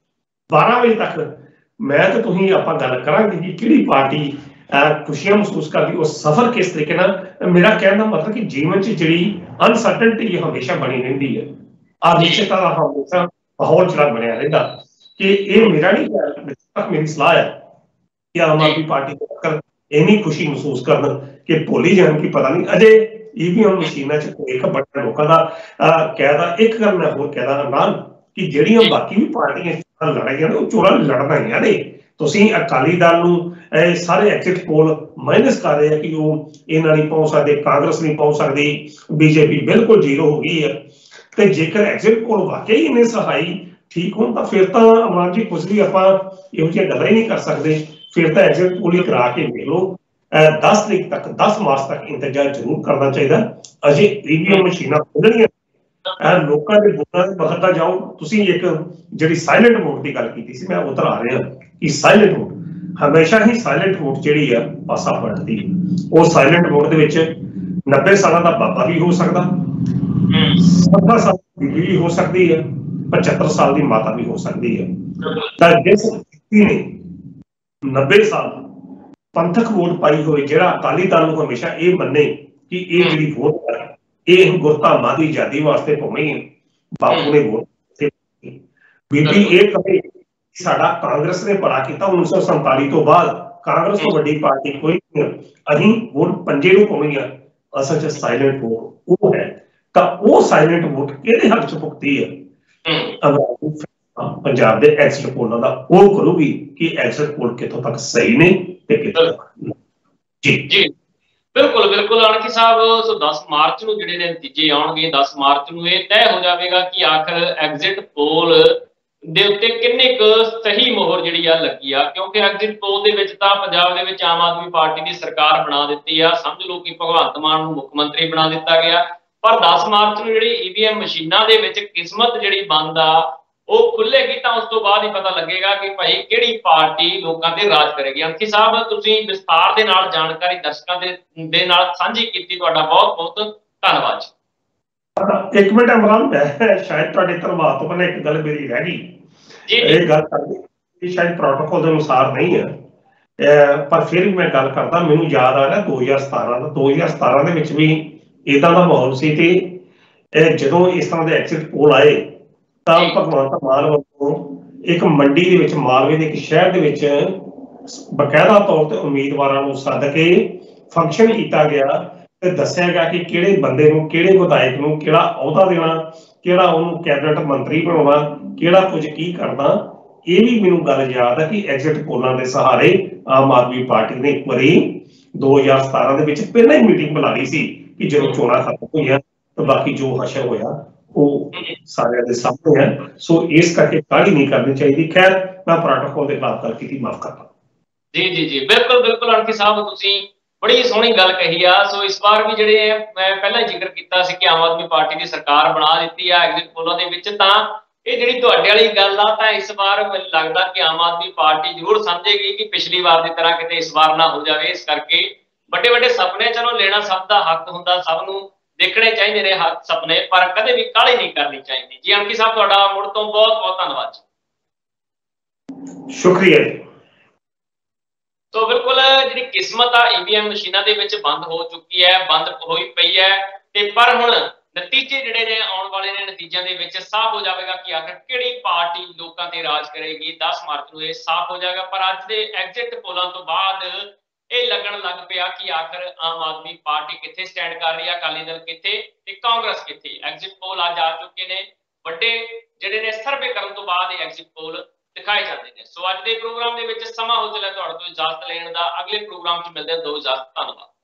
ਬਾਰਾਂ ਵਜੇ ਤੱਕ ਮੈਂ ਤੇ ਤੁਸੀਂ ਆਪਾਂ ਗੱਲ ਕਰਾਂਗੇ ਕਿ ਕਿਹੜੀ ਪਾਰਟੀ ਖੁਸ਼ੀਆਂ ਮਹਿਸੂਸ ਕਰਦੀ, ਉਹ ਸਫ਼ਰ ਕਿਸ ਤਰੀਕੇ ਨਾਲ। ਮੇਰਾ ਕਹਿਣ ਦਾ ਮਤਲਬ ਕਿ ਜੀਵਨ 'ਚ ਜਿਹੜੀ ਅਨਸਰਟਨਟੀ ਹਮੇਸ਼ਾ ਬਣੀ ਰਹਿੰਦੀ ਹੈ, ਅਨਿਸ਼ਚਿਤਤਾ ਦਾ ਹਮੇਸ਼ਾ ਮਾਹੌਲ ਜਿਹੜਾ ਬਣਿਆ ਰਹਿੰਦਾ ਕਿ ਇਹ ਮੇਰਾ ਨਹੀਂ, ਮੇਰੀ ਸਲਾਹ ਹੈ कि आम आदमी पार्टी को लेकर इन्नी खुशी महसूस करन कि भुल ही जान कि पता नहीं अजे ईवीएम मशीनां च एक बड़ा लोगों का कहदा। एक गल मैं होर कहदा इमरान कि ਜਿਹੜੀਆਂ बाकी भी पार्टियां चोणां लड़ रही ने चोणां लड़ना ही ने। ਤੁਸੀਂ ਅਕਾਲੀ ਦਲ ਨੂੰ ਇਹ ਸਾਰੇ ਐਗਜ਼ਿਟ ਪੋਲ ਮਾਈਨਸ ਕਰ ਰਹੇ ਆ ਕਿ ਉਹ ਇਹਨਾਂ ਨਹੀਂ ਪਹੁੰਚ ਸਕਦੇ, ਕਾਂਗਰਸ ਨਹੀਂ ਪਹੁੰਚ ਸਕਦੀ, ਬੀਜੇਪੀ ਬਿਲਕੁਲ ਜ਼ੀਰੋ ਹੋ ਗਈ ਹੈ। ਤੇ ਜੇਕਰ ਐਗਜ਼ਿਟ ਪੋਲ ਵਾਕਈ ਇਹਨੇ ਸਹਾਈ ਠੀਕ ਹੋਣ ਤਾਂ ਫਿਰ ਤਾਂ ਅਮਰਾਨ ਜੀ ਕੁਝ ਵੀ ਆਪਾਂ ਇਹੋ ਜਿਹੀਆਂ ਗੱਲਾਂ ਹੀ ਨਹੀਂ ਕਰ ਸਕਦੇ। ਫਿਰ ਤਾਂ ਐਗਜ਼ਿਟ ਪੋਲ ਹੀ ਕਰਾ ਕੇ ਵੇਖ ਲਓ। ਦਸ ਤਰੀਕ ਤੱਕ ਦਸ ਮਾਰਚ ਤੱਕ ਇੰਤਜ਼ਾਰ ਜ਼ਰੂਰ ਕਰਨਾ ਚਾਹੀਦਾ। ਅਜੇ ਈਵੀਐਮ ਮਸ਼ੀਨਾਂ ਖੁੱਲਣੀਆਂ, ਲੋਕਾਂ ਦੇ ਵੋਟਾਂ ਦੇ ਬਖਤਾ ਜਾਓ। ਤੁਸੀਂ ਇੱਕ ਜਿਹੜੀ ਸਾਇਲੈਂਟ ਵੋਟ ਦੀ ਗੱਲ ਕੀਤੀ ਸੀ, ਮੈਂ ਉਧਰ ਆ ਰਿਹਾ ਕਿ ਸਾਇਲੈਂਟ ਵੋਟ ਹਮੇਸ਼ਾ ਹੀ ਸਾਇਲੈਂਟ ਵੋਟ ਜਿਹੜੀ ਆ ਪਾਸਾ ਪਲਟਦੀ। ਉਹ ਸਾਇਲੈਂਟ ਵੋਟ ਦੇ ਵਿੱਚ ਨੱਬੇ ਸਾਲਾਂ ਦਾ ਬਾਬਾ ਵੀ ਹੋ ਸਕਦਾ, ਸੱਤਰ ਸਾਲ ਦੀ ਬੀਬੀ ਵੀ ਹੋ ਸਕਦੀ ਹੈ, ਪਚੱਤਰ ਸਾਲ ਦੀ ਮਾਤਾ ਵੀ ਹੋ ਸਕਦੀ ਹੈ। ਤਾਂ ਜਿਸ ਵਿਅਕਤੀ ਨੇ ਨੱਬੇ ਸਾਲ ਪੰਥਕ ਵੋਟ ਪਾਈ ਹੋਈ, ਜਿਹੜਾ ਅਕਾਲੀ ਦਲ ਨੂੰ ਹਮੇਸ਼ਾ ਇਹ ਮੰਨੇ ਕਿ ਇਹ ਜਿਹੜੀ ਵੋਟ ਹੈ ਇਹ ਗੁਰਧਾਮਾਂ ਦੀ ਆਜ਼ਾਦੀ ਵਾਸਤੇ ਪਾਉਣੀ ਹੈ, ਬਾਪੂ ਨੇ ਵੋਟ ਬੀਬੀ ਇਹ ਕਹੇ ਸਾਡਾ ਕਾਂਗਰਸ ਨੇ ਬੜਾ ਕੀਤਾ ਉੱਨੀ ਸੌ ਸੰਤਾਲੀ ਤੋਂ ਬਾਅਦ, ਕਾਂਗਰਸ ਤੋਂ ਵੱਡੀ ਪਾਰਟੀ ਕੋਈ ਨਹੀਂ, ਅਸੀਂ ਵੋਟ ਪੰਜੇ ਨੂੰ ਪਾਉਣੀ ਆ, ਅਸਲ ਚ ਸਾਇਲੈਂਟ ਵੋਟ ਉਹ ਹੈ। ਤਾਂ ਉਹ ਸਾਇਲੈਂਟ ਵੋਟ ਕਿਹਦੇ ਹੱਕ ਚ ਭੁਗਤੀ ਹੈ? ਪੰਜਾਬ ਦੇ ਐਗਜ਼ਿਟ ਪੋਲਾਂ ਦਾ ਉਹ ਕਰੂਗੀ ਕਿ ਐਗਜ਼ਿਟ ਪੋਲ ਕਿੱਥੋਂ ਤੱਕ ਸਹੀ ਨੇ ਤੇ ਕਿੱਥੋਂ ਤੱਕ। ਜੀ ਜੀ ਬਿਲਕੁਲ ਬਿਲकुल ਅਣਖੀ ਸਾਹਿਬ। ਸੋ ਦਸ ਮਾਰਚ ਨੂੰ ਜਿਹੜੇ ਨੇ ਨਤੀਜੇ ਆਉਣਗੇ, ਦਸ ਮਾਰਚ ਨੂੰ ਇਹ ਤੈਅ ਹੋ ਜਾਵੇਗਾ ਕਿ ਆਖਰ ਐਗਜ਼ਿਟ ਪੋਲ ਦੇ ਉੱਤੇ ਕਿੰਨੀ ਕੁ ਸਹੀ ਮੋਹਰ ਜਿਹੜੀ ਆ ਲੱਗੀ ਆ। ਕਿਉਂਕਿ ਐਗਜ਼ਿਟ ਪੋਲ ਦੇ ਵਿੱਚ ਤਾਂ ਪੰਜਾਬ ਦੇ ਵਿੱਚ ਆਮ ਆਦਮੀ ਪਾਰਟੀ ਦੀ ਸਰਕਾਰ ਬਣਾ ਦਿੱਤੀ ਆ, ਸਮਝ ਲਓ ਕਿ ਭਗਵੰਤ ਮਾਨ ਨੂੰ ਮੁੱਖ ਮੰਤਰੀ ਬਣਾ ਦਿੱਤਾ ਗਿਆ। ਪਰ ਦਸ ਮਾਰਚ ਨੂੰ ਜਿਹੜੀ ਈਵੀਐਮ ਮਸ਼ੀਨਾਂ ਦੇ ਵਿੱਚ ਕਿਸਮਤ ਜਿਹੜੀ ਬੰਦ ਆ ਉਹ ਖੁੱਲੇਗੀ ਤਾਂ ਉਸ ਤੋਂ ਬਾਅਦ ਹੀ ਪਤਾ ਲੱਗੇਗਾ ਕਿ ਭਾਈ ਕਿਹੜੀ ਪਾਰਟੀ ਲੋਕਾਂ ਤੇ ਰਾਜ ਕਰੇਗੀ। ਅੰਕੀ ਸਾਹਿਬ ਤੁਸੀਂ ਵਿਸਥਾਰ ਦੇ ਨਾਲ ਜਾਣਕਾਰੀ ਦਰਸ਼ਕਾਂ ਦੇ ਦੇ ਨਾਲ ਸਾਂਝੀ ਕੀਤੀ, ਤੁਹਾਡਾ ਬਹੁਤ ਬਹੁਤ ਧੰਨਵਾਦ। ਇੱਕ ਮਿੰਟ ਇਮਰਾਨ, ਮੈਂ ਸ਼ਾਇਦ ਤੁਹਾਡੇ ਧੰਨਵਾਦ ਤੋਂ ਪਹਿਲਾਂ ਇੱਕ ਗੱਲ ਮੇਰੀ ਰਹਿ ਗਈ। ਇਹ ਗੱਲ ਕਰਦੀ ਸ਼ਾਇਦ ਪ੍ਰੋਟੋਕੋਲ ਦੇ ਅਨੁਸਾਰ ਨਹੀਂ ਹੈ, ਪਰ ਫਿਰ ਵੀ ਮੈਂ ਗੱਲ ਕਰਦਾ। ਮੈਨੂੰ ਯਾਦ ਆ ਰਿਹਾ ਦੋ ਹਜ਼ਾਰ ਸਤਾਰਾਂ ਦਾ, ਦੋ ਹਜ਼ਾਰ ਸਤਾਰਾਂ ਦੇ ਵਿੱਚ ਵੀ ਏਦਾਂ ਦਾ ਮਾਹੌਲ ਸੀ ਤੇ ਜਦੋਂ ਇਸ ਤਰ੍ਹਾਂ ਦੇ ਐਗਜ਼ਿਟ ਪੋਲ ਆਏ ਤਾਂ ਭਗਵੰਤ ਮਾਨ ਵੱਲੋਂ ਇੱਕ ਮੰਡੀ ਦੇ ਵਿੱਚ, ਮਾਲਵੇ ਦੇ ਇੱਕ ਸ਼ਹਿਰ ਦੇ ਵਿੱਚ ਬਕਾਇਦਾ ਤੌਰ ਤੇ ਉਮੀਦਵਾਰਾਂ ਨੂੰ ਸੱਦ ਕੇ ਫੰਕਸ਼ਨ ਕੀਤਾ ਗਿਆ ਤੇ ਦੱਸਿਆ ਗਿਆ ਕਿ ਕਿਹੜੇ ਬੰਦੇ ਨੂੰ, ਕਿਹੜੇ ਵਿਧਾਇਕ ਨੂੰ ਕਿਹੜਾ ਅਹੁਦਾ ਦੇਣਾ, ਕਿਹੜਾ ਉਹਨੂੰ ਕੈਬਨਿਟ ਮੰਤਰੀ ਬਣਾਉਣਾ, ਕਿਹੜਾ ਕੁਝ ਕੀ ਕਰਨਾ। ਇਹ ਵੀ ਮੈਨੂੰ ਗੱਲ ਯਾਦ ਹੈ ਕਿ ਐਗਜ਼ਿਟ ਪੋਲਾਂ ਦੇ ਸਹਾਰੇ ਆਮ ਆਦਮੀ ਪਾਰਟੀ ਨੇ ਇੱਕ ਵਾਰੀ ਦੋ ਹਜ਼ਾਰ ਸਤਾਰਾਂ ਦੇ ਵਿੱਚ ਪਹਿਲਾਂ ਹੀ ਮੀਟਿੰਗ ਬੁਲਾ ਲਈ ਸੀ ਕਿ ਜਦੋਂ ਚੋਣਾਂ ਖਤਮ ਹੋਈਆਂ ਤਾਂ ਬਾਕੀ ਜੋ ਹਸ਼ਰ ਹੋਇਆ ਉਹ ਸਾਰਿਆਂ ਦੇ ਸਾਹਮਣੇ ਹੈ। ਸੋ ਇਸ ਕਰਕੇ ਕਾਹਲੀ ਨਹੀਂ ਕਰਨੀ ਚਾਹੀਦੀ। ਖੈਰ ਮੈਂ ਪ੍ਰੋਟੋਕੋਲ ਦੇ ਖਿਲਾਫ ਗੱਲ ਕੀਤੀ, ਮਾਫ ਕਰਨਾ। ਜੀ ਜੀ ਜੀ ਬਿਲਕੁਲ ਬਿਲकुल ਅਣਖੀ ਸਾਹਿਬ ਤੁਸੀਂ ਬੜੀ ਸੋਹਣੀ ਗੱਲ ਕਹੀ ਆ। ਸੋ ਇਸ ਵਾਰ ਵੀ ਜਿਹੜੇ ਮੈਂ ਪਹਿਲਾਂ ਹੀ ਜ਼ਿਕਰ ਕੀਤਾ ਸੀ ਕਿ ਆਮ ਆਦਮੀ ਪਾਰਟੀ ਦੀ ਸਰਕਾਰ ਬਣਾ ਦਿੱਤੀ ਆ ਐਗਜ਼ਿਟ ਪੋਲਾਂ ਦੇ ਵਿੱਚ, ਤਾਂ ਇਹ ਜਿਹੜੀ ਤੁਹਾਡੇ ਵਾਲੀ ਗੱਲ ਆ ਤਾਂ ਇਸ ਵਾਰ ਮੈਨੂੰ ਲੱਗਦਾ ਕਿ ਆਮ ਆਦਮੀ ਪਾਰਟੀ ਜ਼ਰੂਰ ਸਮਝੇਗੀ ਕਿ ਪਿਛਲੀ ਵਾਰ ਦੀ ਤਰ੍ਹਾਂ ਕਿਤੇ ਇਸ ਵਾਰ ਨਾ ਹੋ ਜਾਵੇ। ਇਸ ਕਰਕੇ ਵੱਡੇ ਵੱਡੇ ਸੁਪਨੇ ਚਲੋ ਲੈਣਾ ਸਭ ਦਾ ਹੱਕ ਹੁੰਦਾ, ਸਭ ਨੂੰ ਦੇਖਣੇ ਚਾਹੀਦੇ ਨੇ ਹੱਕ ਸੁਪਨੇ, ਪਰ ਕਦੇ ਵੀ ਕਾਹਲੀ ਨਹੀਂ ਕਰਨੀ ਚਾਹੀਦੀ। ਜੀ ਅਣਖੀ ਸਾਹਿਬ ਤੁਹਾਡਾ ਮੁੜ ਤੋਂ ਬਹੁਤ ਬਹੁਤ ਧੰਨਵਾਦ। ਸ਼ੁਕਰੀਆ ਜੀ। ਸੋ ਬਿਲਕੁਲ ਜਿਹੜੀ ਕਿਸਮਤ ਆ ਈਵੀਐਮ ਮਸ਼ੀਨਾਂ ਦੇ ਵਿੱਚ ਬੰਦ ਹੋ ਚੁੱਕੀ ਹੈ, ਬੰਦ ਹੋਈ ਪਈ ਹੈ, ਤੇ ਪਰ ਹੁਣ ਨਤੀਜੇ ਜਿਹੜੇ ਨੇ ਆਉਣ ਵਾਲੇ ਨੇ, ਨਤੀਜਿਆਂ ਦੇ ਵਿੱਚ ਸਾਫ਼ ਹੋ ਜਾਵੇਗਾ ਕਿ ਆਖਰ ਕਿਹੜੀ ਪਾਰਟੀ ਲੋਕਾਂ ਤੇ ਰਾਜ ਕਰੇਗੀ। ਦਸ ਮਾਰਚ ਨੂੰ ਇਹ ਸਾਫ਼ ਹੋ ਜਾਏਗਾ। ਪਰ ਅੱਜ ਦੇ ਐਗਜ਼ਿਟ ਪੋਲਾਂ ਤੋਂ ਬਾਅਦ ਇਹ ਲੱਗਣ ਲੱਗ ਪਿਆ ਕਿ ਆਖਰ ਆਮ ਆਦਮੀ ਪਾਰਟੀ ਕਿੱਥੇ ਸਟੈਂਡ ਕਰ ਰਹੀ ਹੈ, ਅਕਾਲੀ ਦਲ ਕਿੱਥੇ ਤੇ ਕਾਂਗਰਸ ਕਿੱਥੇ। ਐਗਜ਼ਿਟ ਪੋਲ ਅੱਜ ਆ ਚੁੱਕੇ ਨੇ, ਵੱਡੇ ਜਿਹੜੇ ਨੇ ਸਰਵੇ ਕਰਨ ਤੋਂ ਬਾਅਦ ਇਹ ਐਗਜ਼ਿਟ ਪੋਲ ਦਿਖਾਏ ਜਾਂਦੇ ਨੇ। ਸੋ ਅੱਜ ਦੇ ਪ੍ਰੋਗਰਾਮ ਦੇ ਵਿੱਚ ਸਮਾਂ ਹੋ ਚੱਲਿਆ ਤੁਹਾਡੇ ਤੋਂ ਇਜਾਜ਼ਤ ਲੈਣ ਦਾ। ਅਗਲੇ ਪ੍ਰੋਗਰਾਮ 'ਚ ਮਿਲਦੇ ਹਾਂ। ਦੋ ਇਜਾਜ਼ਤ, ਧੰਨਵਾਦ।